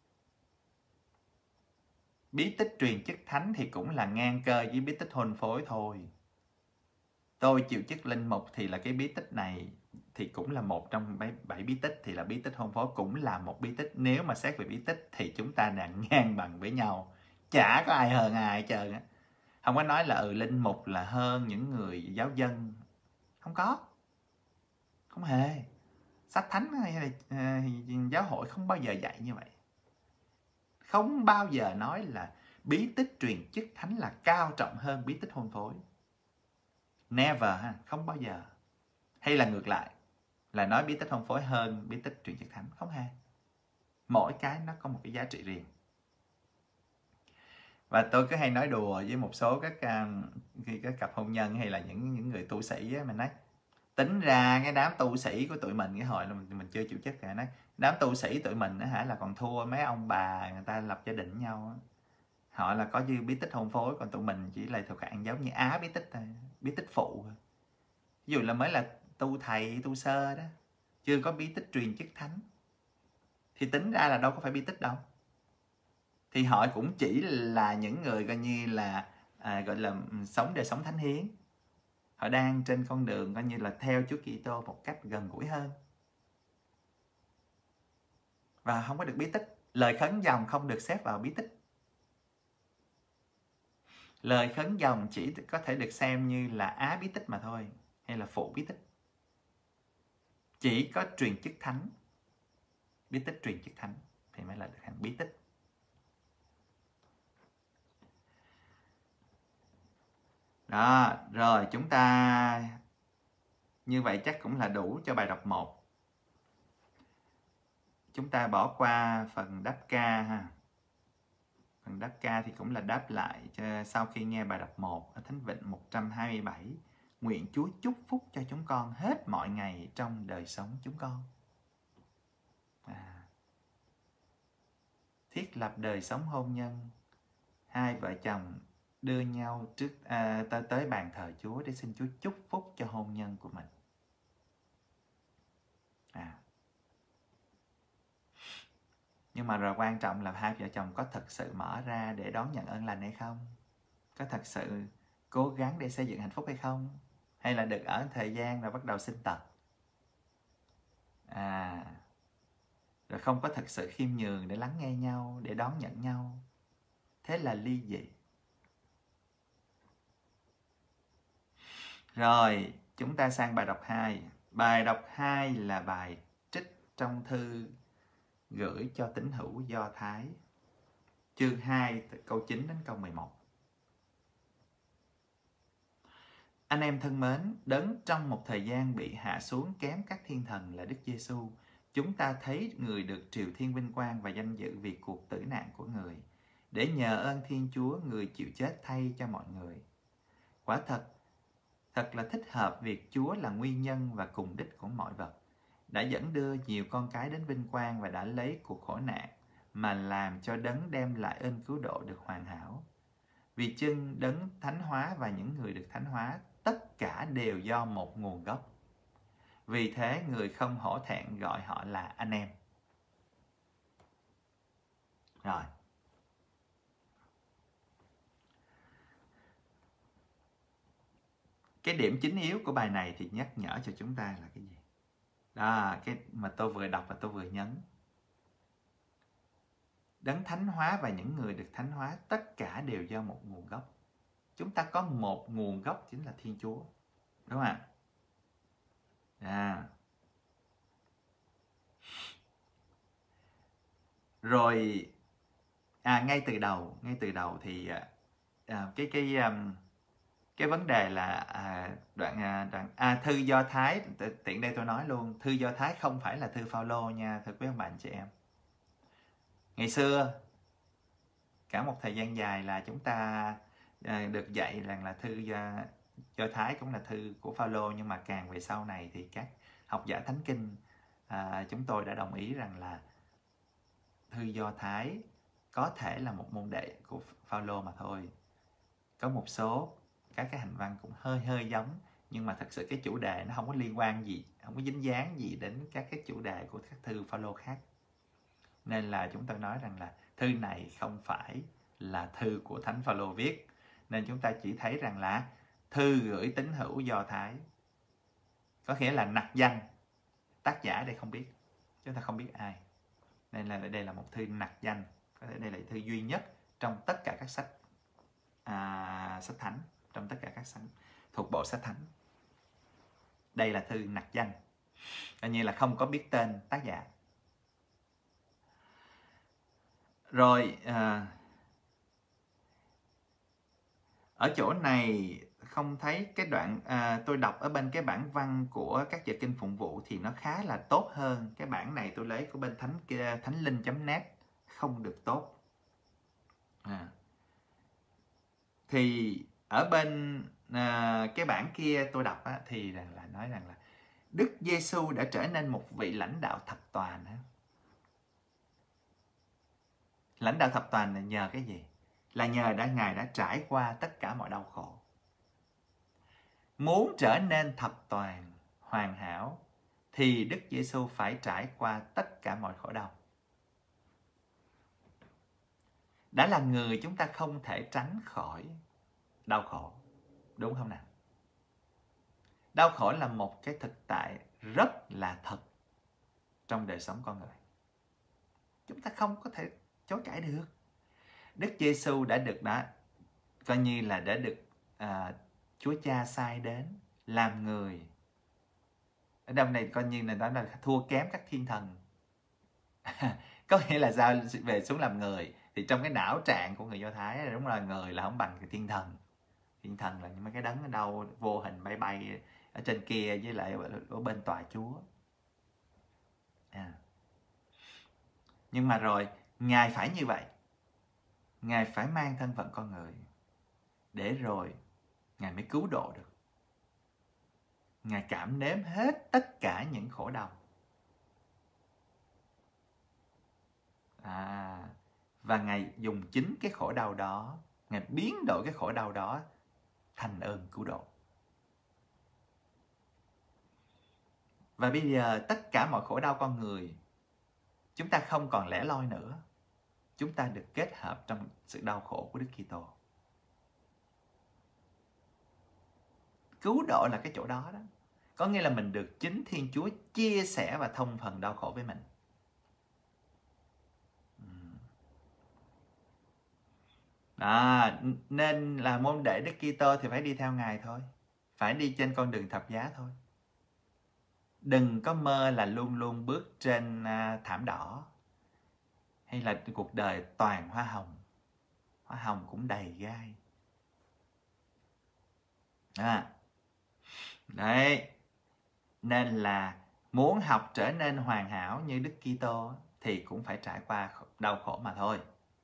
Bí tích truyền chức thánh thì cũng là ngang cơ với bí tích hôn phối thôi. Tôi chịu chức linh mục thì là cái bí tích này thì cũng là một trong 7 bí tích, thì là bí tích hôn phối cũng là một bí tích. Nếu mà xét về bí tích thì chúng ta đang ngang bằng với nhau, chả có ai hơn ai hết trơn á. Không có nói là linh mục là hơn những người giáo dân, không có, không hề. Sách thánh hay là giáo hội không bao giờ dạy như vậy. Không bao giờ nói là bí tích truyền chức thánh là cao trọng hơn bí tích hôn phối. Never ha, không bao giờ. Hay là ngược lại, là nói bí tích hôn phối hơn bí tích truyền chức thánh, không hề. Mỗi cái nó có một cái giá trị riêng. Và tôi cứ hay nói đùa với một số các cặp hôn nhân hay là những người tu sĩ á, mình nói tính ra cái đám tu sĩ của tụi mình, cái hồi là mình chưa chịu chức cả, nói đám tu sĩ tụi mình á hả, là còn thua mấy ông bà người ta lập gia đình với nhau á. Họ là có dư bí tích hôn phối, còn tụi mình chỉ là thuộc hạng giống như á bí tích thôi, bí tích phụ thôi. Ví dụ là mới là tu thầy, tu sơ đó, chưa có bí tích truyền chức thánh, thì tính ra là đâu có phải bí tích đâu. Thì họ cũng chỉ là những người coi như là gọi là sống đời sống thánh hiến. Họ đang trên con đường coi như là theo Chúa Kitô một cách gần gũi hơn. Và không có được bí tích. Lời khấn dòng không được xếp vào bí tích. Lời khấn dòng chỉ có thể được xem như là á bí tích mà thôi, hay là phụ bí tích. Chỉ có truyền chức thánh, bí tích truyền chức thánh thì mới là được hạng bí tích. Đó, rồi chúng ta như vậy chắc cũng là đủ cho bài đọc 1. Chúng ta bỏ qua phần đáp ca ha. Phần đáp ca thì cũng là đáp lại cho sau khi nghe bài đọc 1 ở Thánh Vịnh 127. Nguyện Chúa chúc phúc cho chúng con hết mọi ngày trong đời sống chúng con. Thiết lập đời sống hôn nhân, hai vợ chồng đưa nhau tới bàn thờ Chúa để xin Chúa chúc phúc cho hôn nhân của mình. Nhưng mà rồi quan trọng là hai vợ chồng có thật sự mở ra để đón nhận ơn lành hay không? Có thật sự cố gắng để xây dựng hạnh phúc hay không? Hay là được ở thời gian rồi bắt đầu sinh tật? Rồi không có thật sự khiêm nhường để lắng nghe nhau, để đón nhận nhau. Thế là ly dị. Rồi, chúng ta sang bài đọc 2. Bài đọc 2 là bài trích trong thư gửi cho tín hữu Do Thái, chương 2, câu 9 đến câu 11. Anh em thân mến, đấng trong một thời gian bị hạ xuống kém các thiên thần là Đức Giêsu, chúng ta thấy người được triều thiên vinh quang và danh dự vì cuộc tử nạn của người, để nhờ ơn Thiên Chúa, người chịu chết thay cho mọi người. Quả thật là thích hợp việc Chúa là nguyên nhân và cùng đích của mọi vật, đã dẫn đưa nhiều con cái đến vinh quang và đã lấy cuộc khổ nạn mà làm cho đấng đem lại ơn cứu độ được hoàn hảo. Vì chưng đấng thánh hóa và những người được thánh hóa tất cả đều do một nguồn gốc. Vì thế người không hổ thẹn gọi họ là anh em. Rồi. Cái điểm chính yếu của bài này thì nhắc nhở cho chúng ta là cái gì? Đó, cái mà tôi vừa đọc và tôi vừa nhấn. Đấng thánh hóa và những người được thánh hóa tất cả đều do một nguồn gốc. Chúng ta có một nguồn gốc chính là Thiên Chúa. Đúng không ạ? Rồi ngay từ đầu thì cái vấn đề là thư Do Thái, tiện đây tôi nói luôn, thư Do Thái không phải là thư Phaolô nha, thưa quý ông bà anh chị em. Ngày xưa cả một thời gian dài là chúng ta được dạy rằng là thư Do Thái cũng là thư của Phaolô, nhưng mà càng về sau này thì các học giả Thánh Kinh chúng tôi đã đồng ý rằng là thư Do Thái có thể là một môn đệ của Phaolô mà thôi. Có một số các cái hành văn cũng hơi giống, nhưng mà thật sự cái chủ đề nó không có liên quan gì, không có dính dáng gì đến các cái chủ đề của các thư Phaolô khác. Nên là chúng tôi nói rằng là thư này không phải là thư của Thánh Phaolô viết. Nên chúng ta chỉ thấy rằng là thư gửi tín hữu Do Thái, có nghĩa là nặc danh. Tác giả đây không biết, chúng ta không biết ai. Nên là đây là một thư nặc danh. Có thể đây là thư duy nhất trong tất cả các sách sách thánh, trong tất cả các sách thuộc bộ sách thánh. Đây là thư nặc danh, coi như là không có biết tên tác giả. Rồi ở chỗ này không thấy cái đoạn tôi đọc ở bên cái bản văn của các giờ kinh phụng vụ thì nó khá là tốt hơn. Cái bản này tôi lấy của bên thánh linh.net không được tốt. Thì ở bên cái bản kia tôi đọc thì nói rằng là Đức Giêsu đã trở nên một vị lãnh đạo thập toàn. Lãnh đạo thập toàn là nhờ cái gì? Là nhờ Ngài đã trải qua tất cả mọi đau khổ. Muốn trở nên thập toàn, hoàn hảo thì Đức Giêsu phải trải qua tất cả mọi khổ đau. Đã là người, chúng ta không thể tránh khỏi đau khổ, đúng không nào? Đau khổ là một cái thực tại rất là thật trong đời sống con người. Chúng ta không có thể chối cãi được. Đức Giêsu đã được coi như là đã được Chúa Cha sai đến làm người. Ở đâu này coi như là đó là thua kém các thiên thần. Có nghĩa là sao? Về xuống làm người thì trong cái não trạng của người Do Thái đúng là người là không bằng cái thiên thần. Thiên thần là mấy cái đấng ở đâu vô hình bay bay ở trên kia với lại ở bên tòa Chúa. Nhưng mà rồi Ngài phải như vậy. Ngài phải mang thân phận con người để rồi Ngài mới cứu độ được. Ngài cảm nếm hết tất cả những khổ đau. Và Ngài dùng chính cái khổ đau đó, Ngài biến đổi cái khổ đau đó thành ơn cứu độ. Và bây giờ tất cả mọi khổ đau con người, chúng ta không còn lẻ loi nữa. Chúng ta được kết hợp trong sự đau khổ của Đức Kitô. Cứu độ là cái chỗ đó đó. Có nghĩa là mình được chính Thiên Chúa chia sẻ và thông phần đau khổ với mình. Nên là môn đệ Đức Kitô thì phải đi theo Ngài thôi. Phải đi trên con đường thập giá thôi. Đừng có mơ là luôn luôn bước trên thảm đỏ. Hay là cuộc đời toàn hoa hồng. Hoa hồng cũng đầy gai. Đấy. Nên là muốn học trở nên hoàn hảo như Đức Kitô thì cũng phải trải qua đau khổ mà thôi.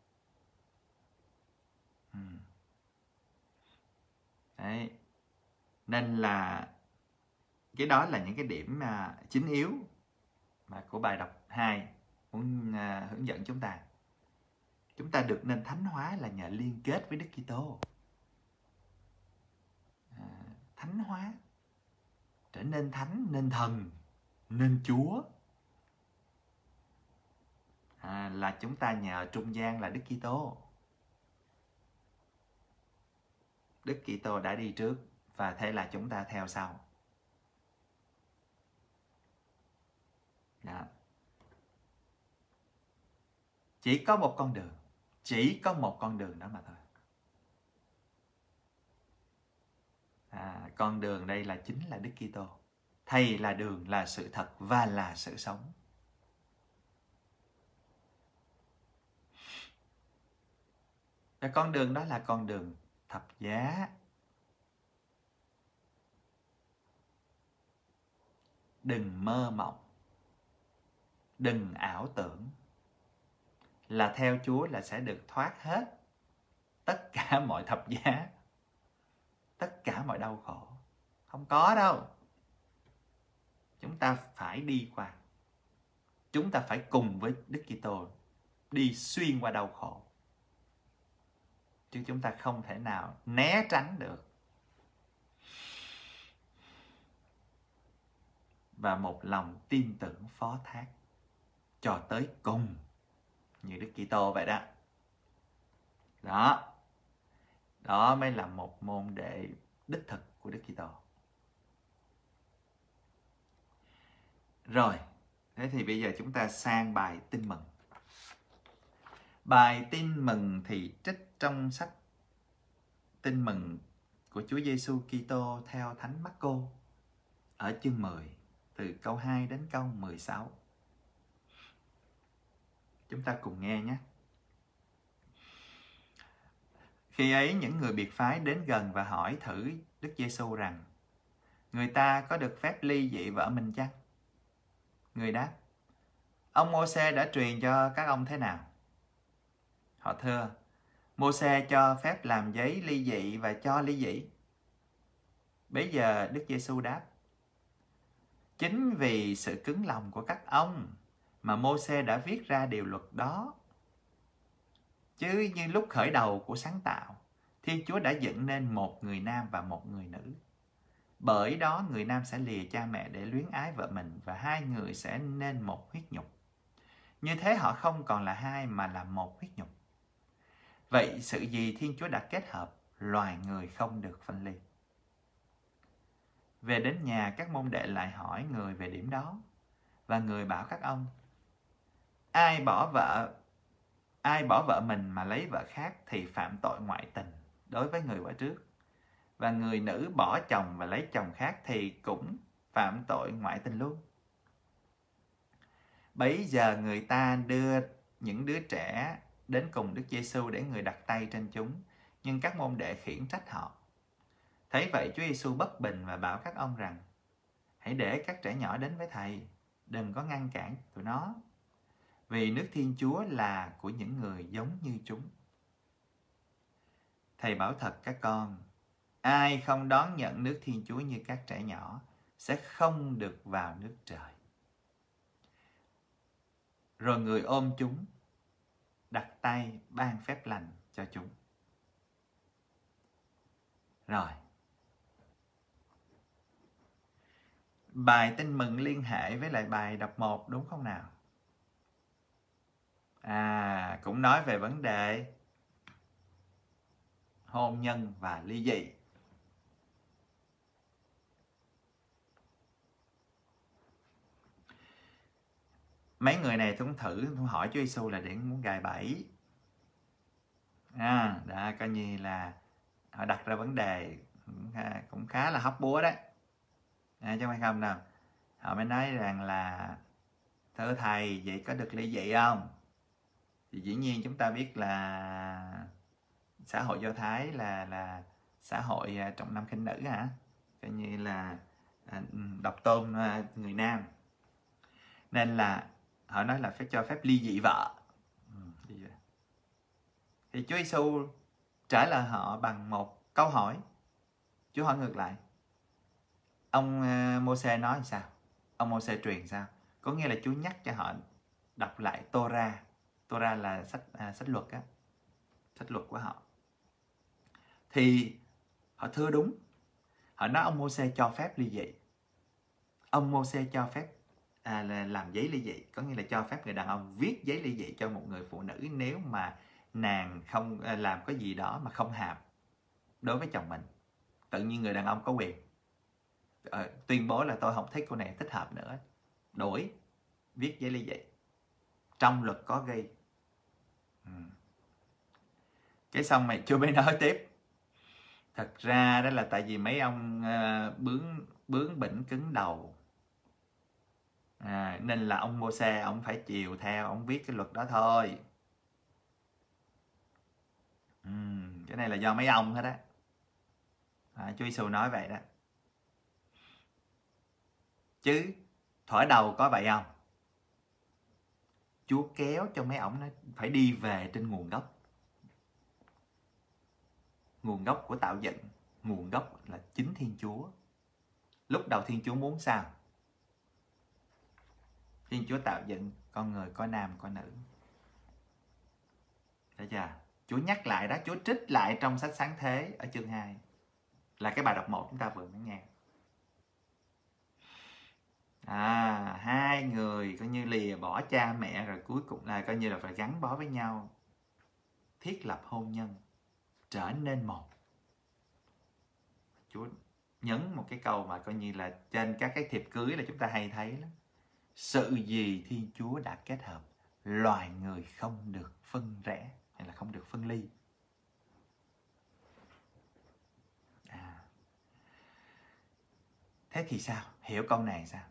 Đấy. Nên là cái đó là những cái điểm chính yếu mà của bài đọc 2 muốn hướng dẫn chúng ta. Chúng ta được nên thánh hóa là nhờ liên kết với Đức Kitô. Thánh hóa, trở nên thánh, nên thần, nên Chúa. Là chúng ta nhờ trung gian là Đức Kitô. Đức Kitô đã đi trước và thế là chúng ta theo sau. Đó. Chỉ có một con đường. Chỉ có một con đường đó mà thôi. Con đường đây là chính là Đức Kitô. Thầy là đường, là sự thật và là sự sống. Và con đường đó là con đường thập giá. Đừng mơ mộng. Đừng ảo tưởng. Là theo Chúa là sẽ được thoát hết tất cả mọi thập giá. Tất cả mọi đau khổ. Không có đâu. Chúng ta phải đi qua. Chúng ta phải cùng với Đức Kitô đi xuyên qua đau khổ. Chứ chúng ta không thể nào né tránh được. Và một lòng tin tưởng phó thác cho tới cùng như Đức Kitô vậy đó. Đó. Đó mới là một môn đệ đích thực của Đức Kitô. Rồi, thế thì bây giờ chúng ta sang bài tin mừng. Bài tin mừng thì trích trong sách Tin mừng của Chúa Giêsu Kitô theo Thánh Mác-cô ở chương 10 từ câu 2 đến câu 16. Chúng ta cùng nghe nhé. Khi ấy những người biệt phái đến gần và hỏi thử Đức Giêsu rằng: người ta có được phép ly dị vợ mình chăng? Người đáp: ông Mô-sê đã truyền cho các ông thế nào? Họ thưa: Mô-sê cho phép làm giấy ly dị và cho ly dị. Bấy giờ Đức Giêsu đáp: chính vì sự cứng lòng của các ông mà Mô-sê đã viết ra điều luật đó. Chứ như lúc khởi đầu của sáng tạo, Thiên Chúa đã dựng nên một người nam và một người nữ. Bởi đó người nam sẽ lìa cha mẹ để luyến ái vợ mình, và hai người sẽ nên một huyết nhục. Như thế họ không còn là hai mà là một huyết nhục. Vậy sự gì Thiên Chúa đã kết hợp, loài người không được phân ly. Về đến nhà, các môn đệ lại hỏi người về điểm đó. Và người bảo các ông: ai bỏ vợ mình mà lấy vợ khác thì phạm tội ngoại tình đối với người vợ trước. Và người nữ bỏ chồng và lấy chồng khác thì cũng phạm tội ngoại tình luôn. Bấy giờ người ta đưa những đứa trẻ đến cùng Đức Giêsu để người đặt tay trên chúng, nhưng các môn đệ khiển trách họ. Thấy vậy, Chúa Giêsu bất bình và bảo các ông rằng: hãy để các trẻ nhỏ đến với Thầy, đừng có ngăn cản tụi nó, vì nước Thiên Chúa là của những người giống như chúng. Thầy bảo thật các con, ai không đón nhận nước Thiên Chúa như các trẻ nhỏ sẽ không được vào nước trời. Rồi người ôm chúng, đặt tay ban phép lành cho chúng. Rồi, bài tin mừng liên hệ với lại bài đọc 1 đúng không nào? Cũng nói về vấn đề hôn nhân và ly dị. Mấy người này cũng thử hỏi Chúa Giêsu là để muốn gài bẫy. Đã coi như là họ đặt ra vấn đề cũng khá là hóc búa đấy. Chứ không phải không đâu. Họ mới nói rằng là: thưa Thầy, vậy có được ly dị không? Thì dĩ nhiên chúng ta biết là xã hội Do Thái là xã hội trọng nam khinh nữ hả? Coi như là độc tôn người nam. Nên là họ nói là phải cho phép ly dị vợ. Thì Chúa Giêsu trả lời họ bằng một câu hỏi. Chúa hỏi ngược lại: ông Mô-sê nói sao? Ông Mô-sê truyền sao? Có nghĩa là Chúa nhắc cho họ đọc lại Torah. Torah là sách luật á, sách luật của họ. Thì họ thưa đúng. Họ nói ông Mô-sê cho phép ly dị. Ông Mô-sê cho phép là làm giấy ly dị, có nghĩa là cho phép người đàn ông viết giấy ly dị cho một người phụ nữ nếu mà nàng không làm cái gì đó mà không hợp đối với chồng mình. Tự nhiên người đàn ông có quyền tuyên bố là tôi không thích cô này, thích hợp nữa, đổi, viết giấy ly dị. Trong luật có ghi. Cái xong mày chưa mới nói tiếp: thật ra đó là tại vì mấy ông bướng bỉnh cứng đầu, nên là ông Mô-sê ông phải chiều theo, ông viết cái luật đó thôi. Cái này là do mấy ông hết á. Chúa Giêsu nói vậy đó. Chứ thổi đầu có vậy không? Chúa kéo cho mấy ổng nó phải đi về trên nguồn gốc. Nguồn gốc của tạo dựng, nguồn gốc là chính Thiên Chúa. Lúc đầu Thiên Chúa muốn sao? Thiên Chúa tạo dựng con người có nam có nữ. Thấy chưa? Chúa nhắc lại đó, Chúa trích lại trong sách Sáng Thế ở chương 2. Là cái bài đọc 1 chúng ta vừa mới nghe. Hai người coi như lìa bỏ cha mẹ rồi cuối cùng là coi như là phải gắn bó với nhau, thiết lập hôn nhân, trở nên một. Chúa nhấn một cái câu mà coi như là trên các cái thiệp cưới là chúng ta hay thấy lắm: sự gì Thiên Chúa đã kết hợp, loài người không được phân rẽ hay là không được phân ly. Thế thì sao? Hiểu câu này sao?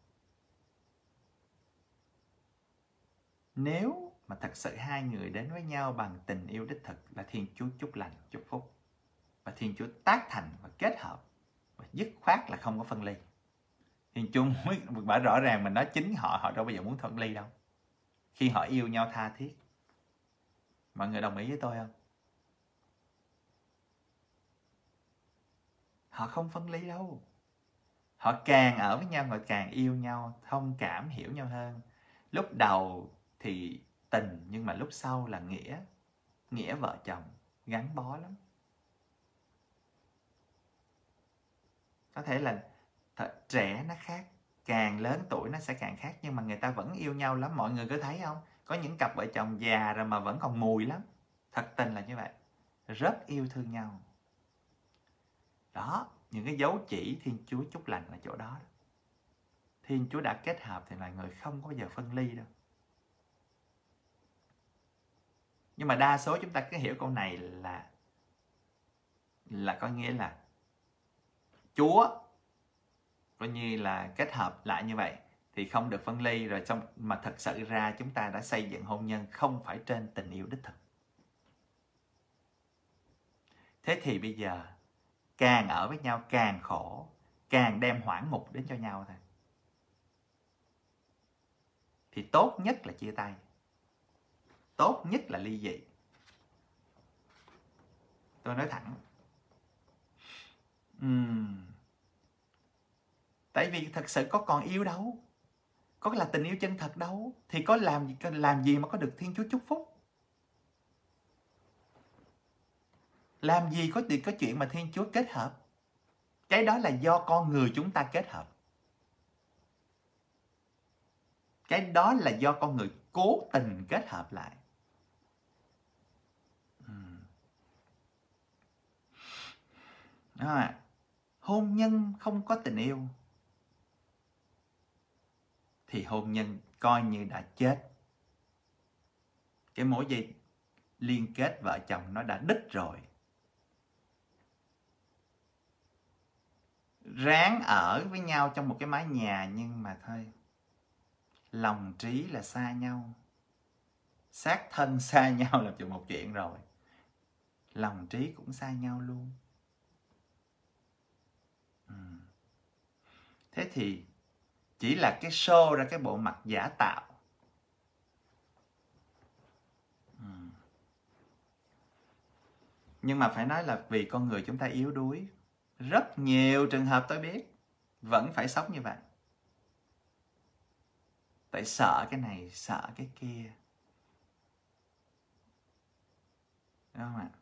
Nếu mà thật sự hai người đến với nhau bằng tình yêu đích thực là Thiên Chúa chúc lành, chúc phúc. Và Thiên Chúa tác thành và kết hợp. Và dứt khoát là không có phân ly. Thiên Chúa muốn bảo rõ ràng, mình nói chính họ đâu bao giờ muốn phân ly đâu. Khi họ yêu nhau tha thiết. Mọi người đồng ý với tôi không? Họ không phân ly đâu. Họ càng ở với nhau, họ càng yêu nhau, thông cảm, hiểu nhau hơn. Lúc đầu thì tình, nhưng mà lúc sau là nghĩa vợ chồng, gắn bó lắm. Có thể là trẻ nó khác, càng lớn tuổi nó sẽ càng khác, nhưng mà người ta vẫn yêu nhau lắm. Mọi người có thấy không? Có những cặp vợ chồng già rồi mà vẫn còn mùi lắm. Thật tình là như vậy. Rất yêu thương nhau. Đó, những cái dấu chỉ Thiên Chúa chúc lành là chỗ đó. Thiên Chúa đã kết hợp thì loài người không có bao giờ phân ly đâu. Nhưng mà đa số chúng ta cứ hiểu câu này là có nghĩa là Chúa coi như là kết hợp lại như vậy thì không được phân ly rồi, xong mà thật sự ra chúng ta đã xây dựng hôn nhân không phải trên tình yêu đích thực. Thế thì bây giờ càng ở với nhau càng khổ, càng đem hoảng mục đến cho nhau thôi. Thì tốt nhất là chia tay, tốt nhất là ly dị. Tôi nói thẳng. Tại vì thật sự có còn yêu đâu, có là tình yêu chân thật đâu, thì có làm gì mà có được Thiên Chúa chúc phúc. Làm gì có chuyện mà Thiên Chúa kết hợp. Cái đó là do con người chúng ta kết hợp. Cái đó là do con người cố tình kết hợp lại. Đó. Hôn nhân không có tình yêu thì hôn nhân coi như đã chết. Cái mối dây liên kết vợ chồng nó đã đứt rồi. Ráng ở với nhau trong một cái mái nhà, nhưng mà thôi, lòng trí là xa nhau, xác thân xa nhau là một chuyện rồi, lòng trí cũng xa nhau luôn. Thế thì chỉ là cái show ra cái bộ mặt giả tạo. Nhưng mà phải nói là vì con người chúng ta yếu đuối. Rất nhiều trường hợp tôi biết vẫn phải sống như vậy. Tại sợ cái này, sợ cái kia. Đúng không ạ?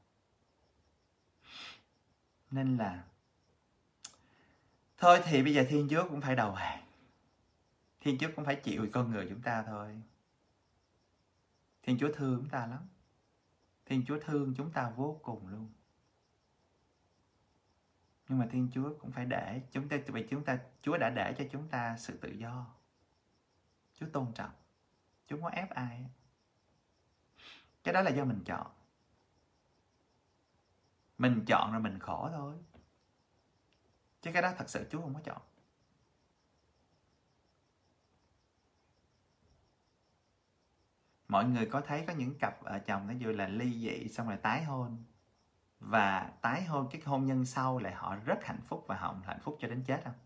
Nên là thôi thì bây giờ Thiên Chúa cũng phải đầu hàng. Thiên Chúa cũng phải chịu con người chúng ta thôi. Thiên Chúa thương chúng ta lắm. Thiên Chúa thương chúng ta vô cùng luôn. Nhưng mà Thiên Chúa cũng phải để chúng ta, vì Chúa đã để cho chúng ta sự tự do. Chúa tôn trọng. Chúa không có ép ai. Cái đó là do mình chọn. Mình chọn rồi mình khổ thôi. Chứ cái đó thật sự Chúa không có chọn. Mọi người có thấy có những cặp vợ chồng nó vừa là ly dị xong rồi tái hôn. Và tái hôn, cái hôn nhân sau lại họ rất hạnh phúc và họ hạnh phúc cho đến chết không?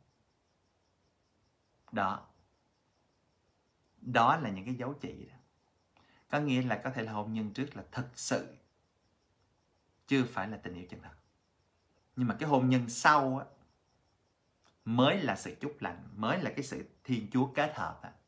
Đó là những cái dấu chỉ đó. Có nghĩa là có thể là hôn nhân trước là thật sự chưa phải là tình yêu chân thật. Nhưng mà cái hôn nhân sau á, mới là sự chúc lành, mới là cái sự Thiên Chúa kết hợp á.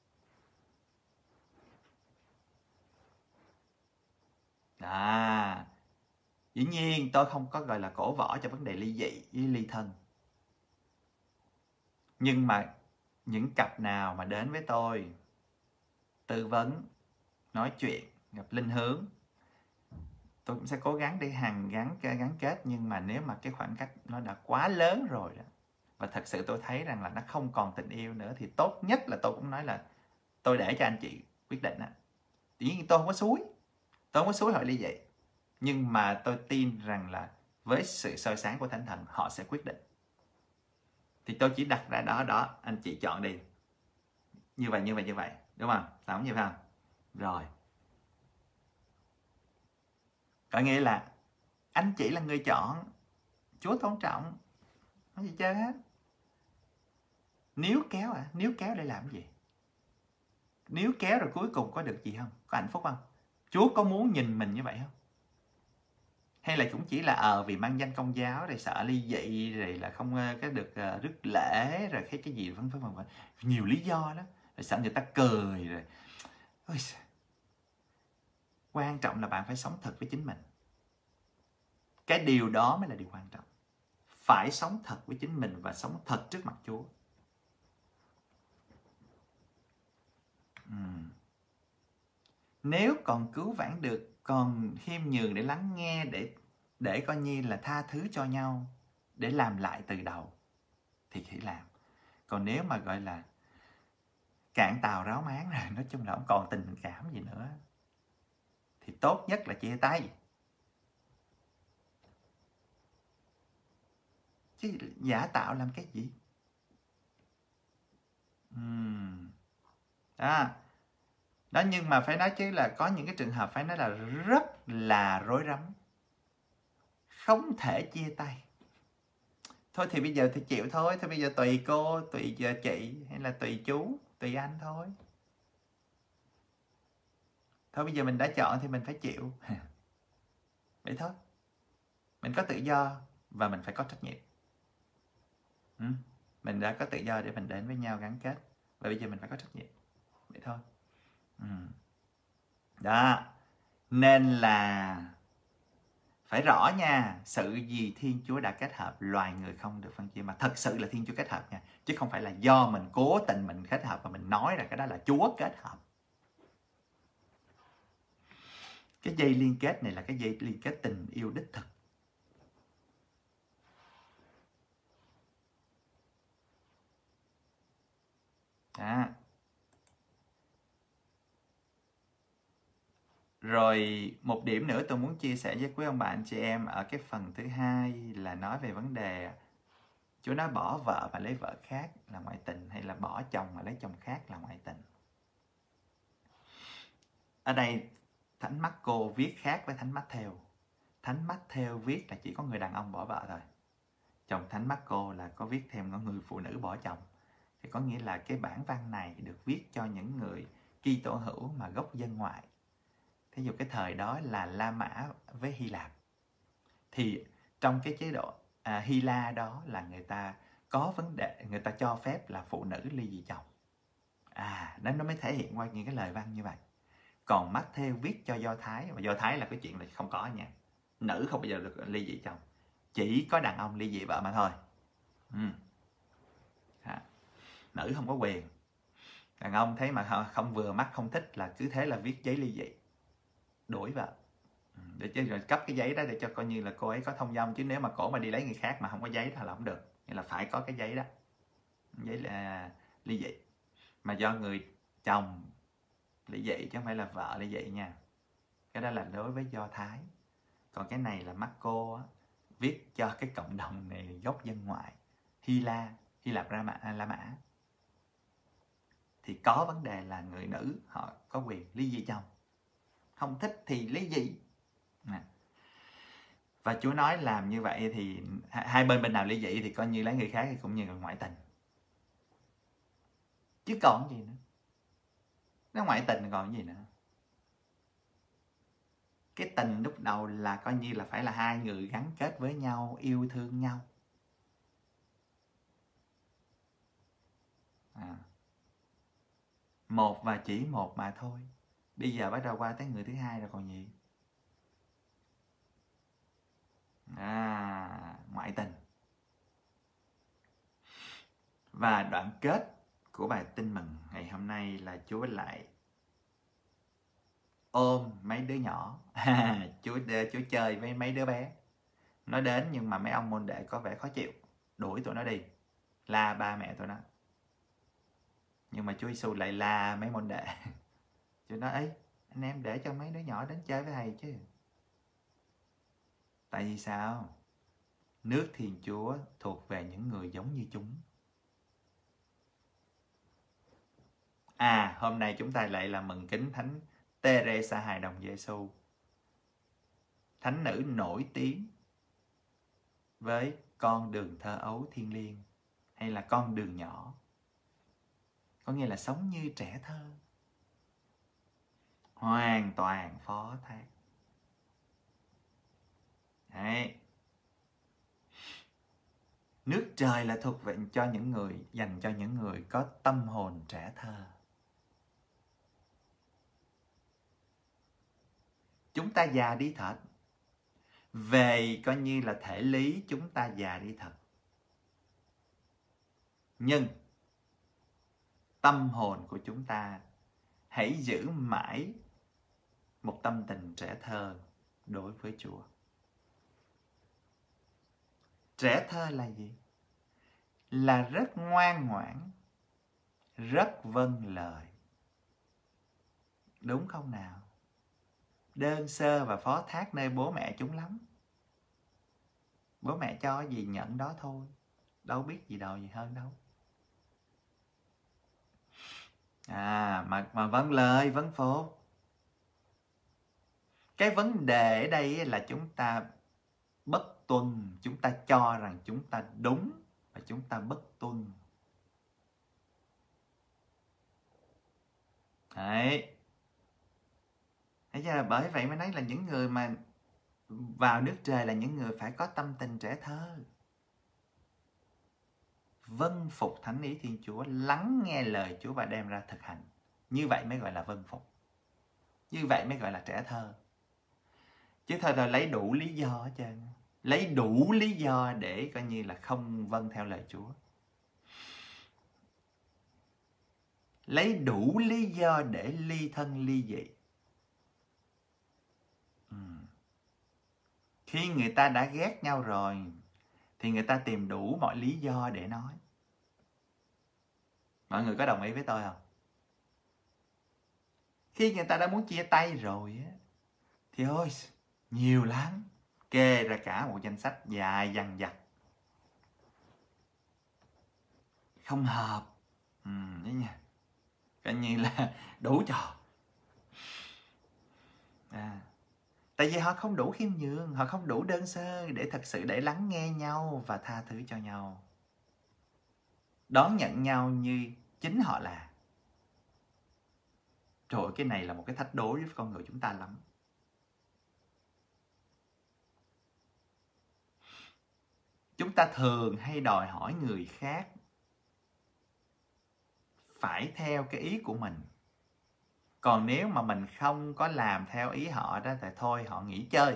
Dĩ nhiên tôi không có gọi là cổ võ cho vấn đề ly dị với ly thân. Nhưng mà những cặp nào mà đến với tôi tư vấn, nói chuyện, gặp linh hướng, tôi cũng sẽ cố gắng để gắn kết. Nhưng mà nếu mà cái khoảng cách nó đã quá lớn rồi đó, và thật sự tôi thấy rằng là nó không còn tình yêu nữa, thì tốt nhất là tôi cũng nói là tôi để cho anh chị quyết định á. Tuy nhiên tôi không có xúi họ ly dị, nhưng mà tôi tin rằng là với sự soi sáng của Thánh Thần, họ sẽ quyết định. Thì tôi chỉ đặt ra đó, anh chị chọn đi, như vậy, đúng không? Đúng như vậy không? Rồi, có nghĩa là anh chị là người chọn, Chúa tôn trọng, không gì chơi hết. Níu kéo để làm gì? Níu kéo rồi cuối cùng có được gì không? Có hạnh phúc không? Chúa có muốn nhìn mình như vậy không? Hay là cũng chỉ là vì mang danh Công giáo rồi sợ ly dị, rồi là không có được rước lễ, rồi cái gì vân vân, nhiều lý do lắm, rồi sợ người ta cười rồi. Ôi, quan trọng là bạn phải sống thật với chính mình. Cái điều đó mới là điều quan trọng. Phải sống thật với chính mình và sống thật trước mặt Chúa. Nếu còn cứu vãn được, còn khiêm nhường để lắng nghe, để coi như là tha thứ cho nhau, để làm lại từ đầu, thì hãy làm. Còn nếu mà gọi là cạn tàu ráo máng rồi, nói chung là không còn tình cảm gì nữa, thì tốt nhất là chia tay. Chứ giả tạo làm cái gì? Đó, nhưng mà phải nói chứ là có những cái trường hợp phải nói là rất là rối rắm, không thể chia tay. Thôi thì bây giờ thì chịu thôi, thôi bây giờ tùy cô, tùy chị, hay là tùy chú, tùy anh thôi. Thôi bây giờ mình đã chọn thì mình phải chịu. Vậy thôi. Mình có tự do và mình phải có trách nhiệm. Mình đã có tự do để mình đến với nhau gắn kết, và bây giờ mình phải có trách nhiệm. Vậy thôi. Đó. Nên là phải rõ nha, sự gì Thiên Chúa đã kết hợp, loài người không được phân chia, mà thật sự là Thiên Chúa kết hợp nha, chứ không phải là do mình cố tình mình kết hợp và mình nói là cái đó là Chúa kết hợp. Cái dây liên kết này là cái dây liên kết tình yêu đích thực. Đó. Rồi một điểm nữa tôi muốn chia sẻ với quý ông bà anh chị em ở cái phần thứ hai là nói về vấn đề Chúa nói bỏ vợ và lấy vợ khác là ngoại tình, hay là bỏ chồng và lấy chồng khác là ngoại tình. Ở đây Thánh Marco viết khác với Thánh Matthew. Thánh Matthew viết là chỉ có người đàn ông bỏ vợ thôi. Chồng Thánh Marco là có viết thêm có người phụ nữ bỏ chồng. Thì có nghĩa là cái bản văn này được viết cho những người Kitô hữu mà gốc dân ngoại. Thí dụ cái thời đó là La Mã với Hy Lạp. Thì trong cái chế độ Hy La đó là người ta có vấn đề, người ta cho phép là phụ nữ ly dị chồng. Nó mới thể hiện qua những cái lời văn như vậy. Còn Matthew viết cho Do Thái, và Do Thái là cái chuyện là không có nha. Nữ không bao giờ được ly dị chồng, chỉ có đàn ông ly dị vợ mà thôi. Nữ không có quyền. Đàn ông thấy mà không vừa mắt, không thích là cứ thế là viết giấy ly dị, đuổi vợ. Để chứ rồi cấp cái giấy đó để cho coi như là cô ấy có thông dong. Chứ nếu mà cổ mà đi lấy người khác mà không có giấy đó là không được. Nên là phải có cái giấy đó, giấy là ly dị. Mà do người chồng ly dị chứ không phải là vợ ly dị nha. Cái đó là đối với Do Thái. Còn cái này là Marco viết cho cái cộng đồng này gốc dân ngoại Hy Lạp La Mã. Thì có vấn đề là người nữ họ có quyền ly dị chồng, không thích thì ly dị. Và Chúa nói làm như vậy thì hai bên nào ly dị thì coi như lấy người khác thì cũng như ngoại tình. Chứ còn gì nữa. Nó ngoại tình còn gì nữa. Cái tình lúc đầu là coi như là phải là hai người gắn kết với nhau, yêu thương nhau. Một và chỉ một mà thôi. Bây giờ bắt đầu qua tới người thứ hai rồi còn gì. Ngoại tình. Và đoạn kết của bài tin mừng ngày hôm nay là Chúa lại ôm mấy đứa nhỏ. Chúa chơi với mấy đứa bé. Nó đến nhưng mà mấy ông môn đệ có vẻ khó chịu, đuổi tụi nó đi, la ba mẹ tụi nó. Nhưng mà Chúa Giêsu lại la mấy môn đệ. Chúa nói: ấy, anh em để cho mấy đứa nhỏ đến chơi với thầy chứ. Tại vì sao? Nước Thiên Chúa thuộc về những người giống như chúng. Hôm nay chúng ta lại là mừng kính Thánh Teresa Hài Đồng Giêsu, thánh nữ nổi tiếng với con đường thơ ấu thiêng liêng, hay là con đường nhỏ, có nghĩa là sống như trẻ thơ, hoàn toàn phó thác. Đấy. Nước trời là thuộc về cho những người, dành cho những người có tâm hồn trẻ thơ. Chúng ta già đi thật. Về coi như là thể lý chúng ta già đi thật. Nhưng tâm hồn của chúng ta hãy giữ mãi một tâm tình trẻ thơ đối với Chúa. Trẻ thơ là gì? Là rất ngoan ngoãn, rất vâng lời. Đúng không nào? Đơn sơ và phó thác nơi bố mẹ chúng lắm. Bố mẹ cho gì nhận đó thôi, đâu biết gì đâu gì hơn đâu. Mà vâng lời, vâng phục. Cái vấn đề ở đây là chúng ta bất tuân, chúng ta cho rằng chúng ta đúng và chúng ta bất tuân. Đấy. Thế ra là bởi vậy mới nói là những người mà vào nước trời là những người phải có tâm tình trẻ thơ. Vâng phục thánh ý Thiên Chúa, lắng nghe lời Chúa và đem ra thực hành. Như vậy mới gọi là vâng phục. Như vậy mới gọi là trẻ thơ. Chứ thôi là lấy đủ lý do hết trơn. Lấy đủ lý do để coi như là không vâng theo lời Chúa. Lấy đủ lý do để ly thân ly dị. Khi người ta đã ghét nhau rồi thì người ta tìm đủ mọi lý do để nói. Mọi người có đồng ý với tôi không? Khi người ta đã muốn chia tay rồi thì ôi, nhiều lắm. Kê ra cả một danh sách dài dằng dặc. Không hợp. Đấy nha. Coi như là đủ trò. Tại vì họ không đủ khiêm nhường, họ không đủ đơn sơ để thật sự để lắng nghe nhau và tha thứ cho nhau. Đón nhận nhau như chính họ là. Trời ơi, cái này là một cái thách đố với con người chúng ta lắm. Chúng ta thường hay đòi hỏi người khác phải theo cái ý của mình. Còn nếu mà mình không có làm theo ý họ đó thì thôi họ nghỉ chơi.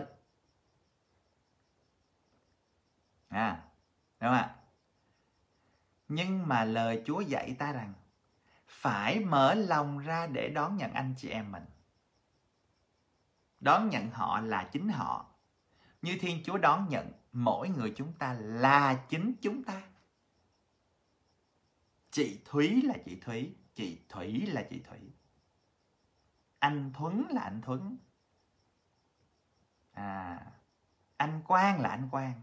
Đúng không ạ? Nhưng mà lời Chúa dạy ta rằng phải mở lòng ra để đón nhận anh chị em mình. Đón nhận họ là chính họ. Như Thiên Chúa đón nhận mỗi người chúng ta là chính chúng ta. Chị Thúy là chị Thúy, chị Thủy là chị Thủy, anh Thuấn là anh Thuấn, anh Quang là anh Quang,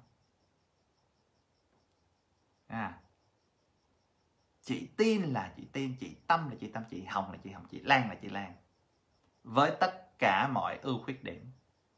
chị Tiên là chị Tiên, chị Tâm là chị Tâm, chị Hồng là chị Hồng, chị Lan là chị Lan, với tất cả mọi ưu khuyết điểm.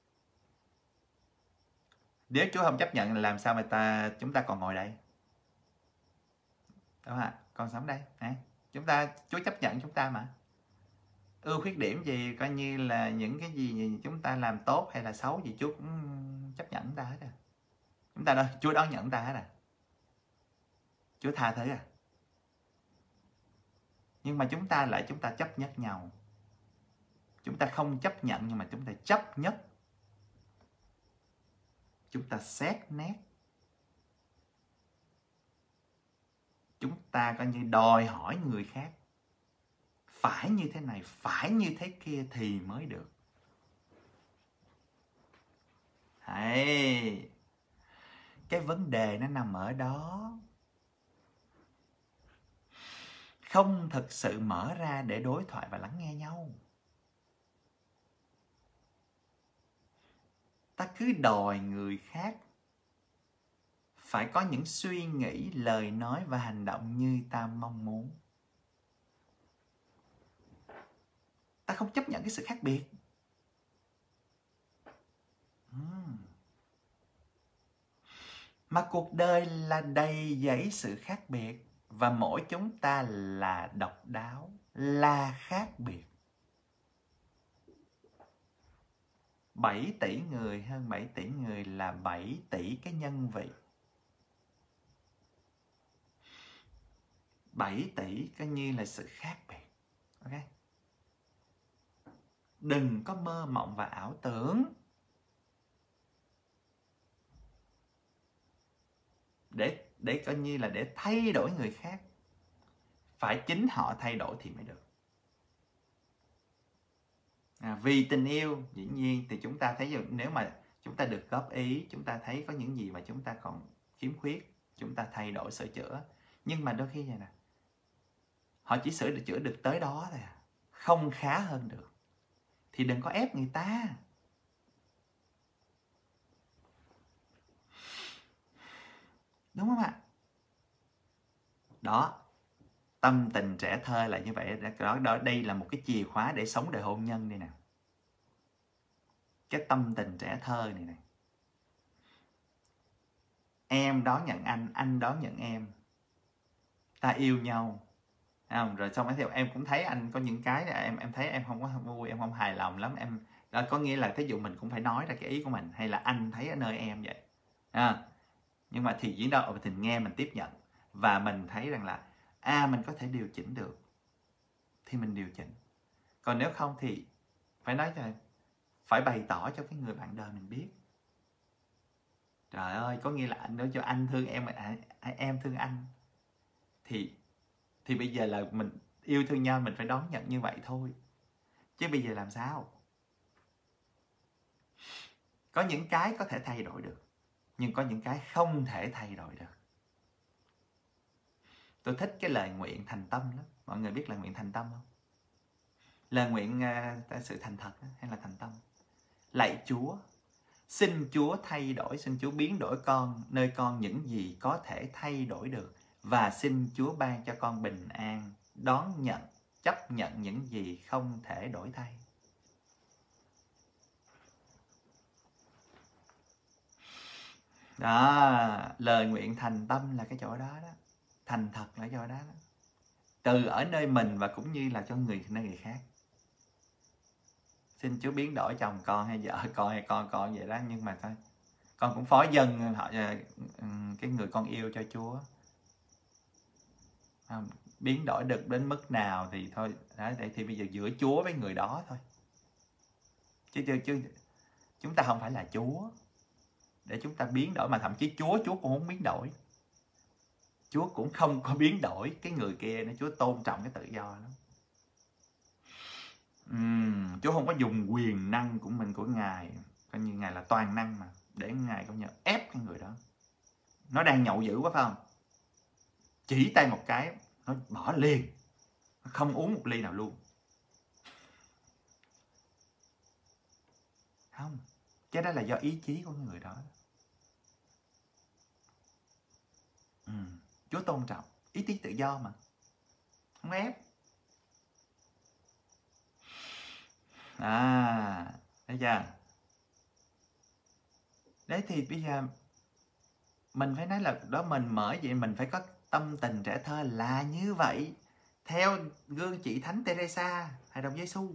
Nếu Chúa không chấp nhận làm sao mà chúng ta còn ngồi đây? Đúng không ạ? Còn sống đây. Chúa chấp nhận chúng ta mà. Ưu khuyết điểm gì, coi như là những cái gì chúng ta làm tốt hay là xấu gì Chúa cũng chấp nhận chúng ta hết à. Chúa đón nhận chúng ta hết à. Chúa tha thứ à. Nhưng mà chúng ta chấp nhất nhau. Chúng ta không chấp nhận nhưng mà chúng ta chấp nhất. Chúng ta xét nét. chúng ta coi như đòi hỏi người khác phải như thế này, phải như thế kia thì mới được. Đấy, cái vấn đề nó nằm ở đó. Không thực sự mở ra để đối thoại và lắng nghe nhau. Ta cứ đòi người khác phải có những suy nghĩ, lời nói và hành động như ta mong muốn. Ta không chấp nhận cái sự khác biệt. Mà cuộc đời là đầy dẫy sự khác biệt. Và mỗi chúng ta là độc đáo, là khác biệt. 7 tỷ người, hơn 7 tỷ người là 7 tỷ cái nhân vị. 7 tỷ coi như là sự khác biệt. Ok? Đừng có mơ mộng và ảo tưởng. Để coi như là để thay đổi người khác. Phải chính họ thay đổi thì mới được. Vì tình yêu, dĩ nhiên thì chúng ta thấy nếu mà chúng ta được góp ý, chúng ta thấy có những gì mà chúng ta còn khiếm khuyết, chúng ta thay đổi, sửa chữa. Nhưng mà đôi khi vậy nè, họ chỉ sửa chữa được tới đó thôi à, không khá hơn được. Thì đừng có ép người ta. Đúng không ạ? Đó, tâm tình trẻ thơ là như vậy. Đây là một cái chìa khóa để sống đời hôn nhân đây nè. Cái tâm tình trẻ thơ này nè. Em đón nhận anh đón nhận em. Ta yêu nhau. Không? Rồi xong rồi em cũng thấy anh có những cái em thấy em không có vui, em không hài lòng lắm. Em đó có nghĩa là thí dụ mình cũng phải nói ra cái ý của mình, hay là anh thấy ở nơi em vậy. Nhưng mà thì diễn đâu thì nghe mình tiếp nhận. Và mình thấy rằng là mình có thể điều chỉnh được thì mình điều chỉnh. Còn nếu không thì phải nói cho, phải bày tỏ cho cái người bạn đời mình biết. Trời ơi, có nghĩa là anh nói cho anh thương em, em thương anh. Thì bây giờ là mình yêu thương nhau, mình phải đón nhận như vậy thôi. Chứ bây giờ làm sao? Có những cái có thể thay đổi được, nhưng có những cái không thể thay đổi được. Tôi thích cái lời nguyện thành tâm lắm. Mọi người biết lời nguyện thành tâm không? Lời nguyện sự thành thật hay là thành tâm. Lạy Chúa, xin Chúa thay đổi, xin Chúa biến đổi con, nơi con những gì có thể thay đổi được. Và xin Chúa ban cho con bình an, đón nhận, chấp nhận những gì không thể đổi thay. Đó, lời nguyện thành tâm là cái chỗ đó đó. Thành thật là cái chỗ đó đó. Từ ở nơi mình và cũng như là cho nơi người khác. Xin Chúa biến đổi chồng con hay vợ con hay con vậy đó. Nhưng mà thôi, con cũng phó dâng họ cái người con yêu cho Chúa. Biến đổi được đến mức nào thì thôi. Đấy, thì bây giờ giữa Chúa với người đó thôi. Chứ chúng ta không phải là Chúa để chúng ta biến đổi. Mà thậm chí Chúa cũng không biến đổi. Chúa cũng không có biến đổi cái người kia nữa. Chúa tôn trọng cái tự do lắm. Chúa không có dùng quyền năng của mình, của Ngài, coi như Ngài là toàn năng mà, để Ngài công nhận ép cái người đó. Nó đang nhậu dữ quá phải không? Chỉ tay một cái, nó bỏ liền, nó không uống một ly nào luôn. Không, cái đó là do ý chí của người đó. Chúa tôn trọng ý chí tự do mà, không ép. Thấy chưa? Đấy thì bây giờ mình phải nói là đó, mình mở vậy mình phải có tâm tình trẻ thơ là như vậy, theo gương chị Thánh Teresa, Hài đồng Giêsu.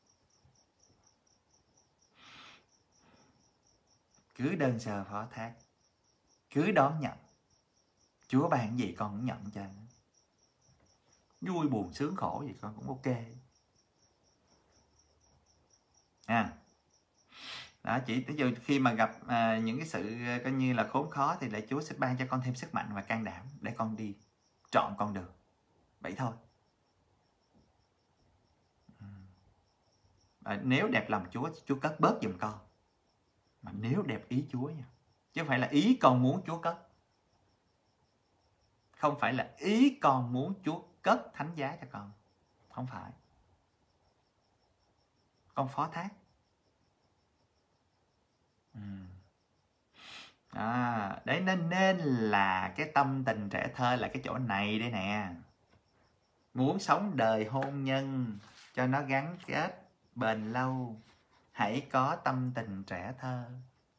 Cứ đơn sơ phó thác, cứ đón nhận. Chúa ban gì con cũng nhận cho anh. Vui buồn sướng khổ gì con cũng ok. Đó, chỉ ví dụ khi mà gặp những cái sự coi như là khốn khó thì lại Chúa sẽ ban cho con thêm sức mạnh và can đảm để con đi trọn con đường. Vậy thôi. Nếu đẹp lòng Chúa, Chúa cất bớt giùm con. Mà nếu đẹp ý Chúa nha, chứ không phải là ý con muốn Chúa cất. Không phải là ý con muốn Chúa cất thánh giá cho con. Không phải. Con phó thác. Đấy nên là cái tâm tình trẻ thơ là cái chỗ này đây nè. Muốn sống đời hôn nhân cho nó gắn kết bền lâu, hãy có tâm tình trẻ thơ.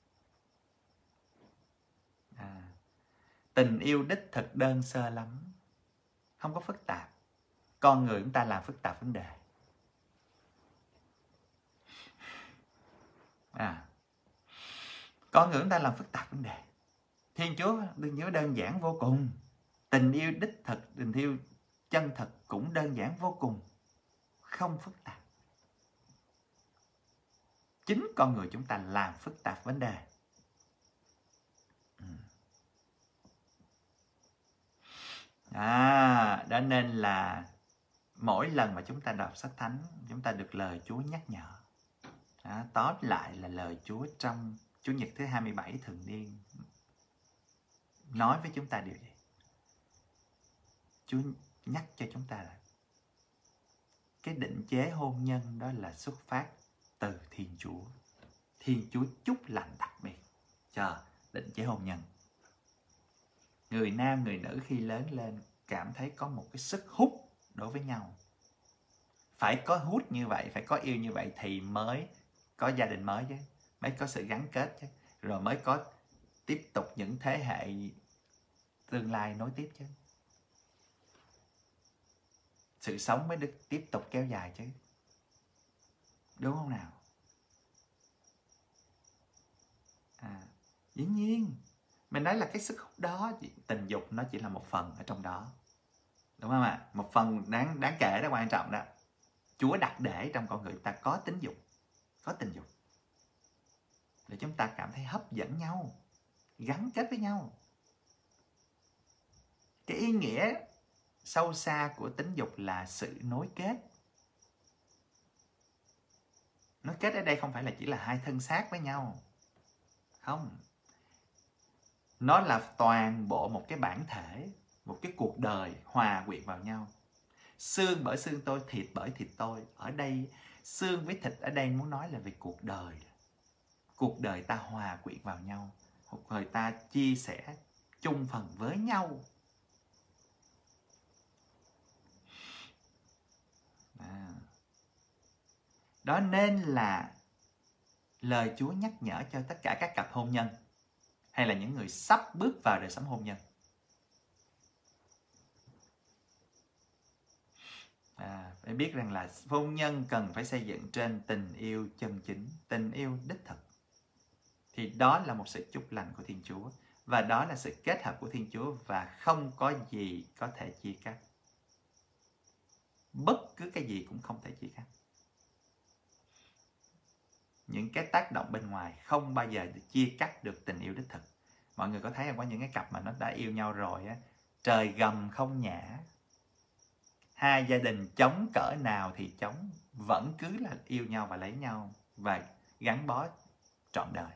Tình yêu đích thực đơn sơ lắm, không có phức tạp. Con người chúng ta làm phức tạp vấn đề. Con người chúng ta làm phức tạp vấn đề. Thiên Chúa đơn giản vô cùng. Tình yêu đích thực, tình yêu chân thật cũng đơn giản vô cùng, không phức tạp. Chính con người chúng ta làm phức tạp vấn đề. Đó nên là mỗi lần mà chúng ta đọc sách thánh, chúng ta được lời Chúa nhắc nhở. Tóm lại là lời Chúa trong Chủ nhật thứ 27 thường niên nói với chúng ta điều gì? Chúa nhắc cho chúng ta là cái định chế hôn nhân đó là xuất phát từ Thiên Chúa. Thiên Chúa chúc lành đặc biệt cho định chế hôn nhân. Người nam, người nữ khi lớn lên cảm thấy có một cái sức hút đối với nhau. Phải có hút như vậy, phải có yêu như vậy thì mới có gia đình mới chứ, mới có sự gắn kết chứ, rồi mới có tiếp tục những thế hệ tương lai nối tiếp chứ. Sự sống mới được tiếp tục kéo dài chứ. Đúng không nào? Dĩ nhiên. Mình nói là cái sức hút đó, tình dục nó chỉ là một phần ở trong đó. Đúng không ạ? Một phần đáng kể đó, quan trọng đó. Chúa đặt để trong con người ta có tính dục, có tình dục, để chúng ta cảm thấy hấp dẫn nhau, gắn kết với nhau. Cái ý nghĩa sâu xa của tính dục là sự nối kết. Nối kết ở đây không phải là chỉ là hai thân xác với nhau. Không. Nó là toàn bộ một cái bản thể, một cái cuộc đời hòa quyện vào nhau. Xương bởi xương tôi, thịt bởi thịt tôi. Ở đây, xương với thịt ở đây muốn nói là về cuộc đời. Cuộc đời ta hòa quyện vào nhau. Cuộc đời ta chia sẻ chung phần với nhau. Đó nên là lời Chúa nhắc nhở cho tất cả các cặp hôn nhân, hay là những người sắp bước vào đời sống hôn nhân. Phải biết rằng là hôn nhân cần phải xây dựng trên tình yêu chân chính, tình yêu đích thực. Thì đó là một sự chúc lành của Thiên Chúa. Và đó là sự kết hợp của Thiên Chúa. Và không có gì có thể chia cắt. Bất cứ cái gì cũng không thể chia cắt. Những cái tác động bên ngoài không bao giờ chia cắt được tình yêu đích thực. Mọi người có thấy không? Có những cái cặp mà nó đã yêu nhau rồi á, trời gầm không nhả, hai gia đình chống cỡ nào thì chống, vẫn cứ là yêu nhau và lấy nhau và gắn bó trọn đời.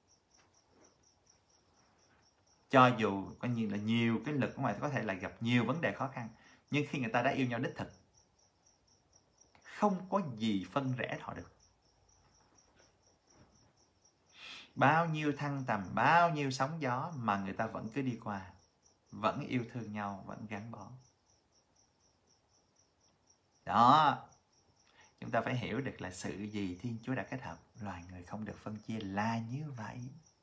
Cho dù coi như là nhiều cái lực ở ngoài có thể là gặp nhiều vấn đề khó khăn, nhưng khi người ta đã yêu nhau đích thực, không có gì phân rẽ họ được. Bao nhiêu thăng trầm, bao nhiêu sóng gió mà người ta vẫn cứ đi qua, vẫn yêu thương nhau, vẫn gắn bó. Đó, chúng ta phải hiểu được là sự gì Thiên Chúa đã kết hợp, loài người không được phân chia là như vậy.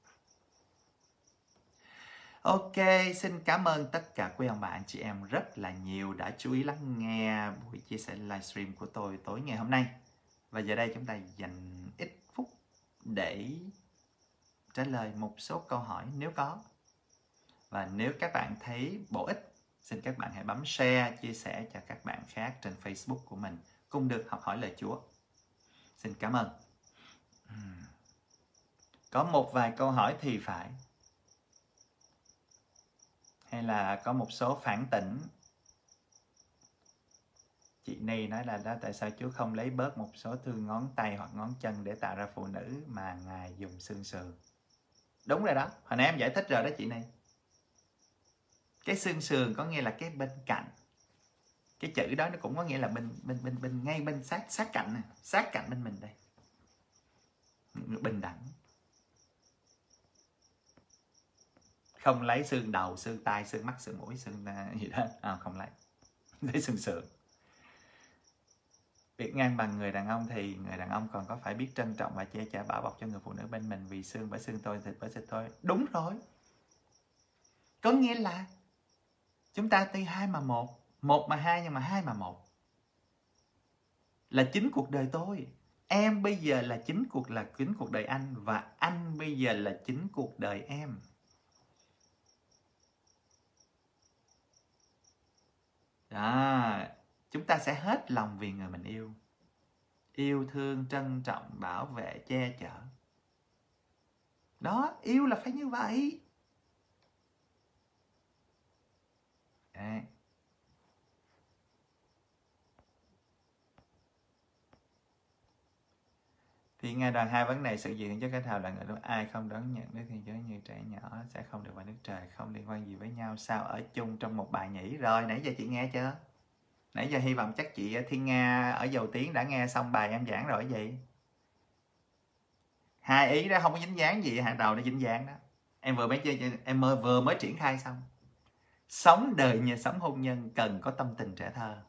Ok, xin cảm ơn tất cả quý ông bà anh chị em rất là nhiều đã chú ý lắng nghe buổi chia sẻ livestream của tôi tối ngày hôm nay. Và giờ đây chúng ta dành ít phút để trả lời một số câu hỏi nếu có. Và nếu các bạn thấy bổ ích, xin các bạn hãy bấm share, chia sẻ cho các bạn khác trên Facebook của mình cùng được học hỏi lời Chúa. Xin cảm ơn. Có một vài câu hỏi thì phải, hay là có một số phản tỉnh Chị Ni nói là đó, tại sao Chúa không lấy bớt một số thương ngón tay hoặc ngón chân để tạo ra phụ nữ mà Ngài dùng xương sườn? Đúng rồi đó, hồi nãy em giải thích rồi đó chị Ni. Cái xương sườn có nghĩa là cái bên cạnh. Cái chữ đó nó cũng có nghĩa là bên ngay bên sát cạnh nè, sát cạnh bên mình đây. Bình đẳng. Không lấy xương đầu, xương tai, xương mắt, xương mũi, xương gì đó, không lấy. Lấy xương sườn. Việc ngang bằng người đàn ông thì người đàn ông còn có phải biết trân trọng và che chở bảo bọc cho người phụ nữ bên mình, vì xương bởi xương tôi, thịt bởi thịt tôi. Đúng rồi. Có nghĩa là chúng ta tuy hai mà một, một mà hai nhưng mà hai mà một. Là chính cuộc đời tôi. Em bây giờ là chính cuộc đời anh, và anh bây giờ là chính cuộc đời em. Đó, chúng ta sẽ hết lòng vì người mình yêu. Yêu thương, trân trọng, bảo vệ, che chở. Đó, yêu là phải như vậy. Đấy. Thì Ngài Đoàn hai vấn đề sự diện cho cái thảo là người đó ai không đón nhận Đức Thiên Chúa như trẻ nhỏ sẽ không được vào nước trời, không liên quan gì với nhau, sao ở chung trong một bài nhỉ? Rồi, nãy giờ chị nghe chưa? Nãy giờ hy vọng chắc chị Thiên Nga ở Dầu Tiếng đã nghe xong bài em giảng rồi gì? Hai ý đó không có dính dáng gì, hàng đầu nó dính dáng đó. Em vừa mới triển khai xong. Sống đời như sống hôn nhân cần có tâm tình trẻ thơ.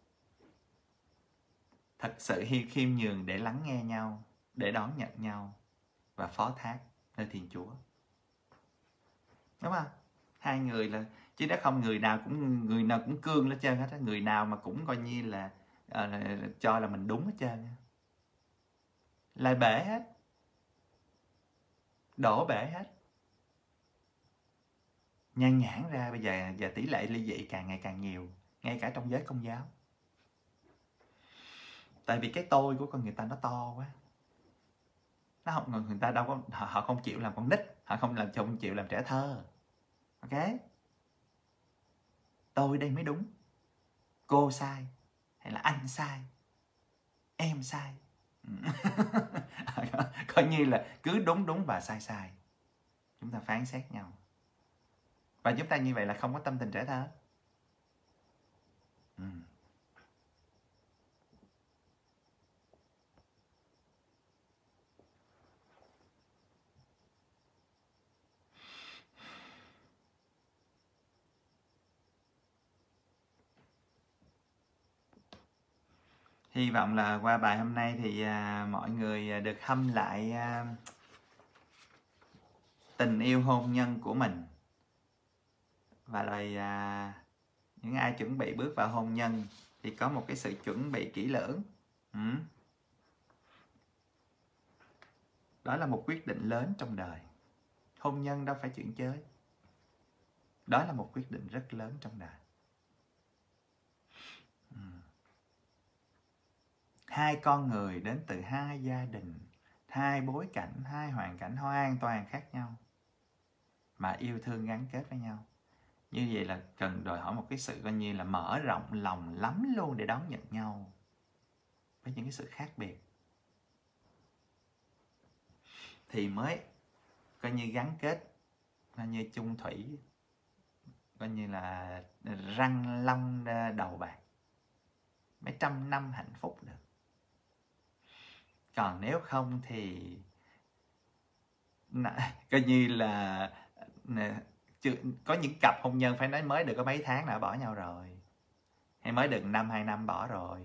Thật sự khiêm nhường để lắng nghe nhau, để đón nhận nhau và phó thác nơi Thiên Chúa. Đúng không? Hai người là chứ đó không người nào cũng cương hết trơn hết, người nào mà cũng coi như là cho là mình đúng hết trơn, lại bể hết, đổ bể hết, nhan nhản ra. Bây giờ tỷ lệ ly dị càng ngày càng nhiều, ngay cả trong giới Công giáo. Tại vì cái tôi của con người ta nó to quá, nó không, người ta đâu có, họ không chịu làm con nít, họ không chịu làm trẻ thơ. Ok, tôi đây mới đúng, cô sai hay là anh sai, em sai. Coi như là cứ đúng và sai, chúng ta phán xét nhau, và chúng ta như vậy là không có tâm tình trẻ thơ. Hy vọng là qua bài hôm nay thì mọi người được hâm lại tình yêu hôn nhân của mình. Và rồi những ai chuẩn bị bước vào hôn nhân thì có một cái sự chuẩn bị kỹ lưỡng. Đó là một quyết định lớn trong đời. Hôn nhân đâu phải chuyện chơi. Đó là một quyết định rất lớn trong đời. Hai con người đến từ hai gia đình, hai bối cảnh, hai hoàn cảnh hoàn toàn khác nhau, mà yêu thương gắn kết với nhau. Như vậy là cần đòi hỏi một cái sự coi như là mở rộng lòng lắm luôn để đón nhận nhau với những cái sự khác biệt, thì mới coi như gắn kết, coi như chung thủy, coi như là răng long đầu bạc, mấy trăm năm hạnh phúc được. Còn nếu không thì coi như là có những cặp hôn nhân phải nói mới được có mấy tháng đã bỏ nhau rồi, hay mới được 1-2 năm bỏ rồi.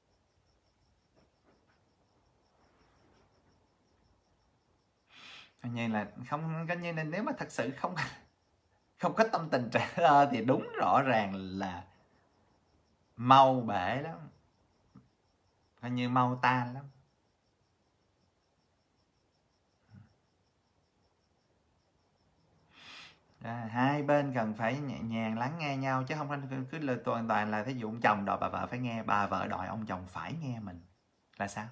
Coi như là không, coi như là nếu mà thật sự không có tâm tình trẻ thơ thì đúng rõ ràng là mau bể lắm, coi như mau tan lắm. Hai bên cần phải nhẹ nhàng lắng nghe nhau, chứ không cứ là toàn là thí dụ ông chồng đòi bà vợ phải nghe, bà vợ đòi ông chồng phải nghe mình, là sao?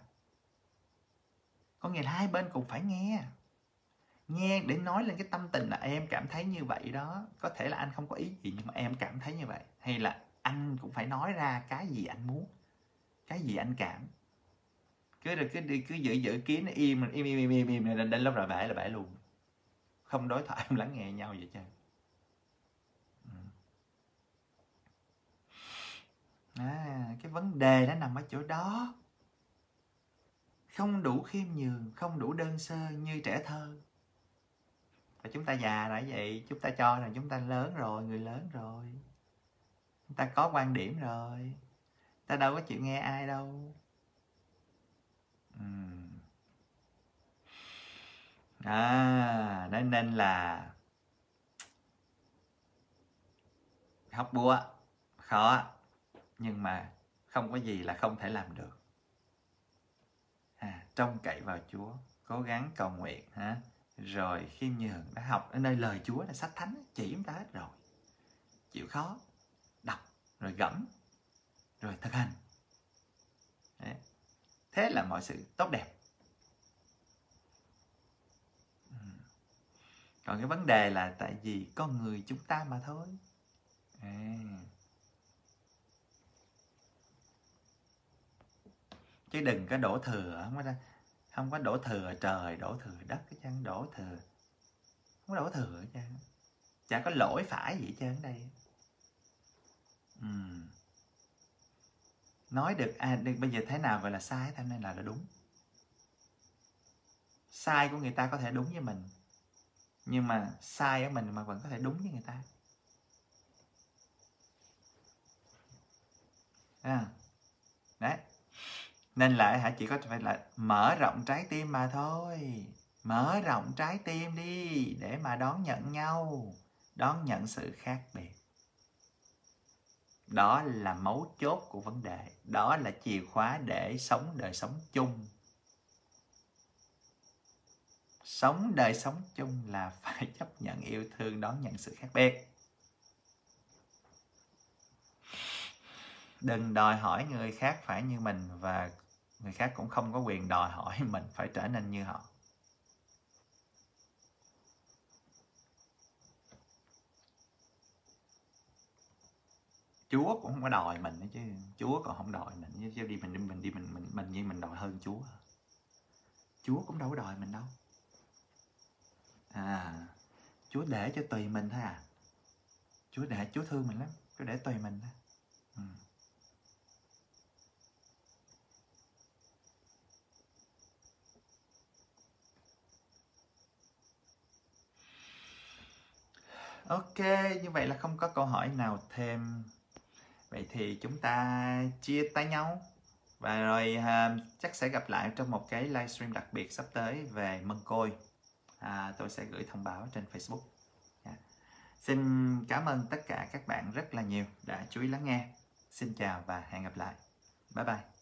Có nghĩa là hai bên cũng phải nghe để nói lên cái tâm tình là em cảm thấy như vậy đó. Có thể là anh không có ý gì nhưng mà em cảm thấy như vậy, hay là anh cũng phải nói ra cái gì anh muốn. Cái gì anh cảm? Cứ giữ kiến nó im đến lúc rồi bể là bể luôn, không đối thoại, không lắng nghe nhau vậy chứ. Cái vấn đề nó nằm ở chỗ đó, không đủ khiêm nhường, không đủ đơn sơ như trẻ thơ. Và chúng ta già rồi vậy, chúng ta cho rằng chúng ta lớn rồi, người lớn rồi, chúng ta có quan điểm rồi, ta đâu có chịu nghe ai đâu. Nên là hóc búa khó, nhưng mà không có gì là không thể làm được. Trông cậy vào Chúa, cố gắng cầu nguyện, rồi khiêm nhường, đã học ở nơi lời Chúa là sách thánh chỉ chúng ta hết rồi. Chịu khó đọc rồi gẫm rồi thực hành. Đấy. Thế là mọi sự tốt đẹp. Còn cái vấn đề là tại vì con người chúng ta mà thôi. Chứ đừng có đổ thừa, không có đổ thừa trời, đổ thừa đất cái chân, đổ thừa, không có đổ thừa chứ, chả có lỗi phải gì chứ ở đây. Nói được bây giờ thế nào gọi là sai, thế nên là đúng. Sai của người ta có thể đúng với mình, nhưng mà sai ở mình mà vẫn có thể đúng với người ta. Đấy, nên là chỉ có phải là mở rộng trái tim mà thôi. Mở rộng trái tim đi để mà đón nhận nhau, đón nhận sự khác biệt. Đó là mấu chốt của vấn đề, đó là chìa khóa để sống đời sống chung. Sống đời sống chung là phải chấp nhận, yêu thương, đón nhận sự khác biệt. Đừng đòi hỏi người khác phải như mình, và người khác cũng không có quyền đòi hỏi mình phải trở nên như họ. Chúa cũng không có đòi mình nữa chứ, Chúa còn không đòi mình chứ, mình đòi hơn Chúa. Chúa cũng đâu có đòi mình đâu. Chúa để cho tùy mình thôi à. Chúa thương mình lắm, Chúa để tùy mình thôi. Ok, như vậy là không có câu hỏi nào thêm. Vậy thì chúng ta chia tay nhau. Và rồi chắc sẽ gặp lại trong một cái livestream đặc biệt sắp tới về mân côi. Tôi sẽ gửi thông báo trên Facebook. Xin cảm ơn tất cả các bạn rất là nhiều đã chú ý lắng nghe. Xin chào và hẹn gặp lại. Bye bye.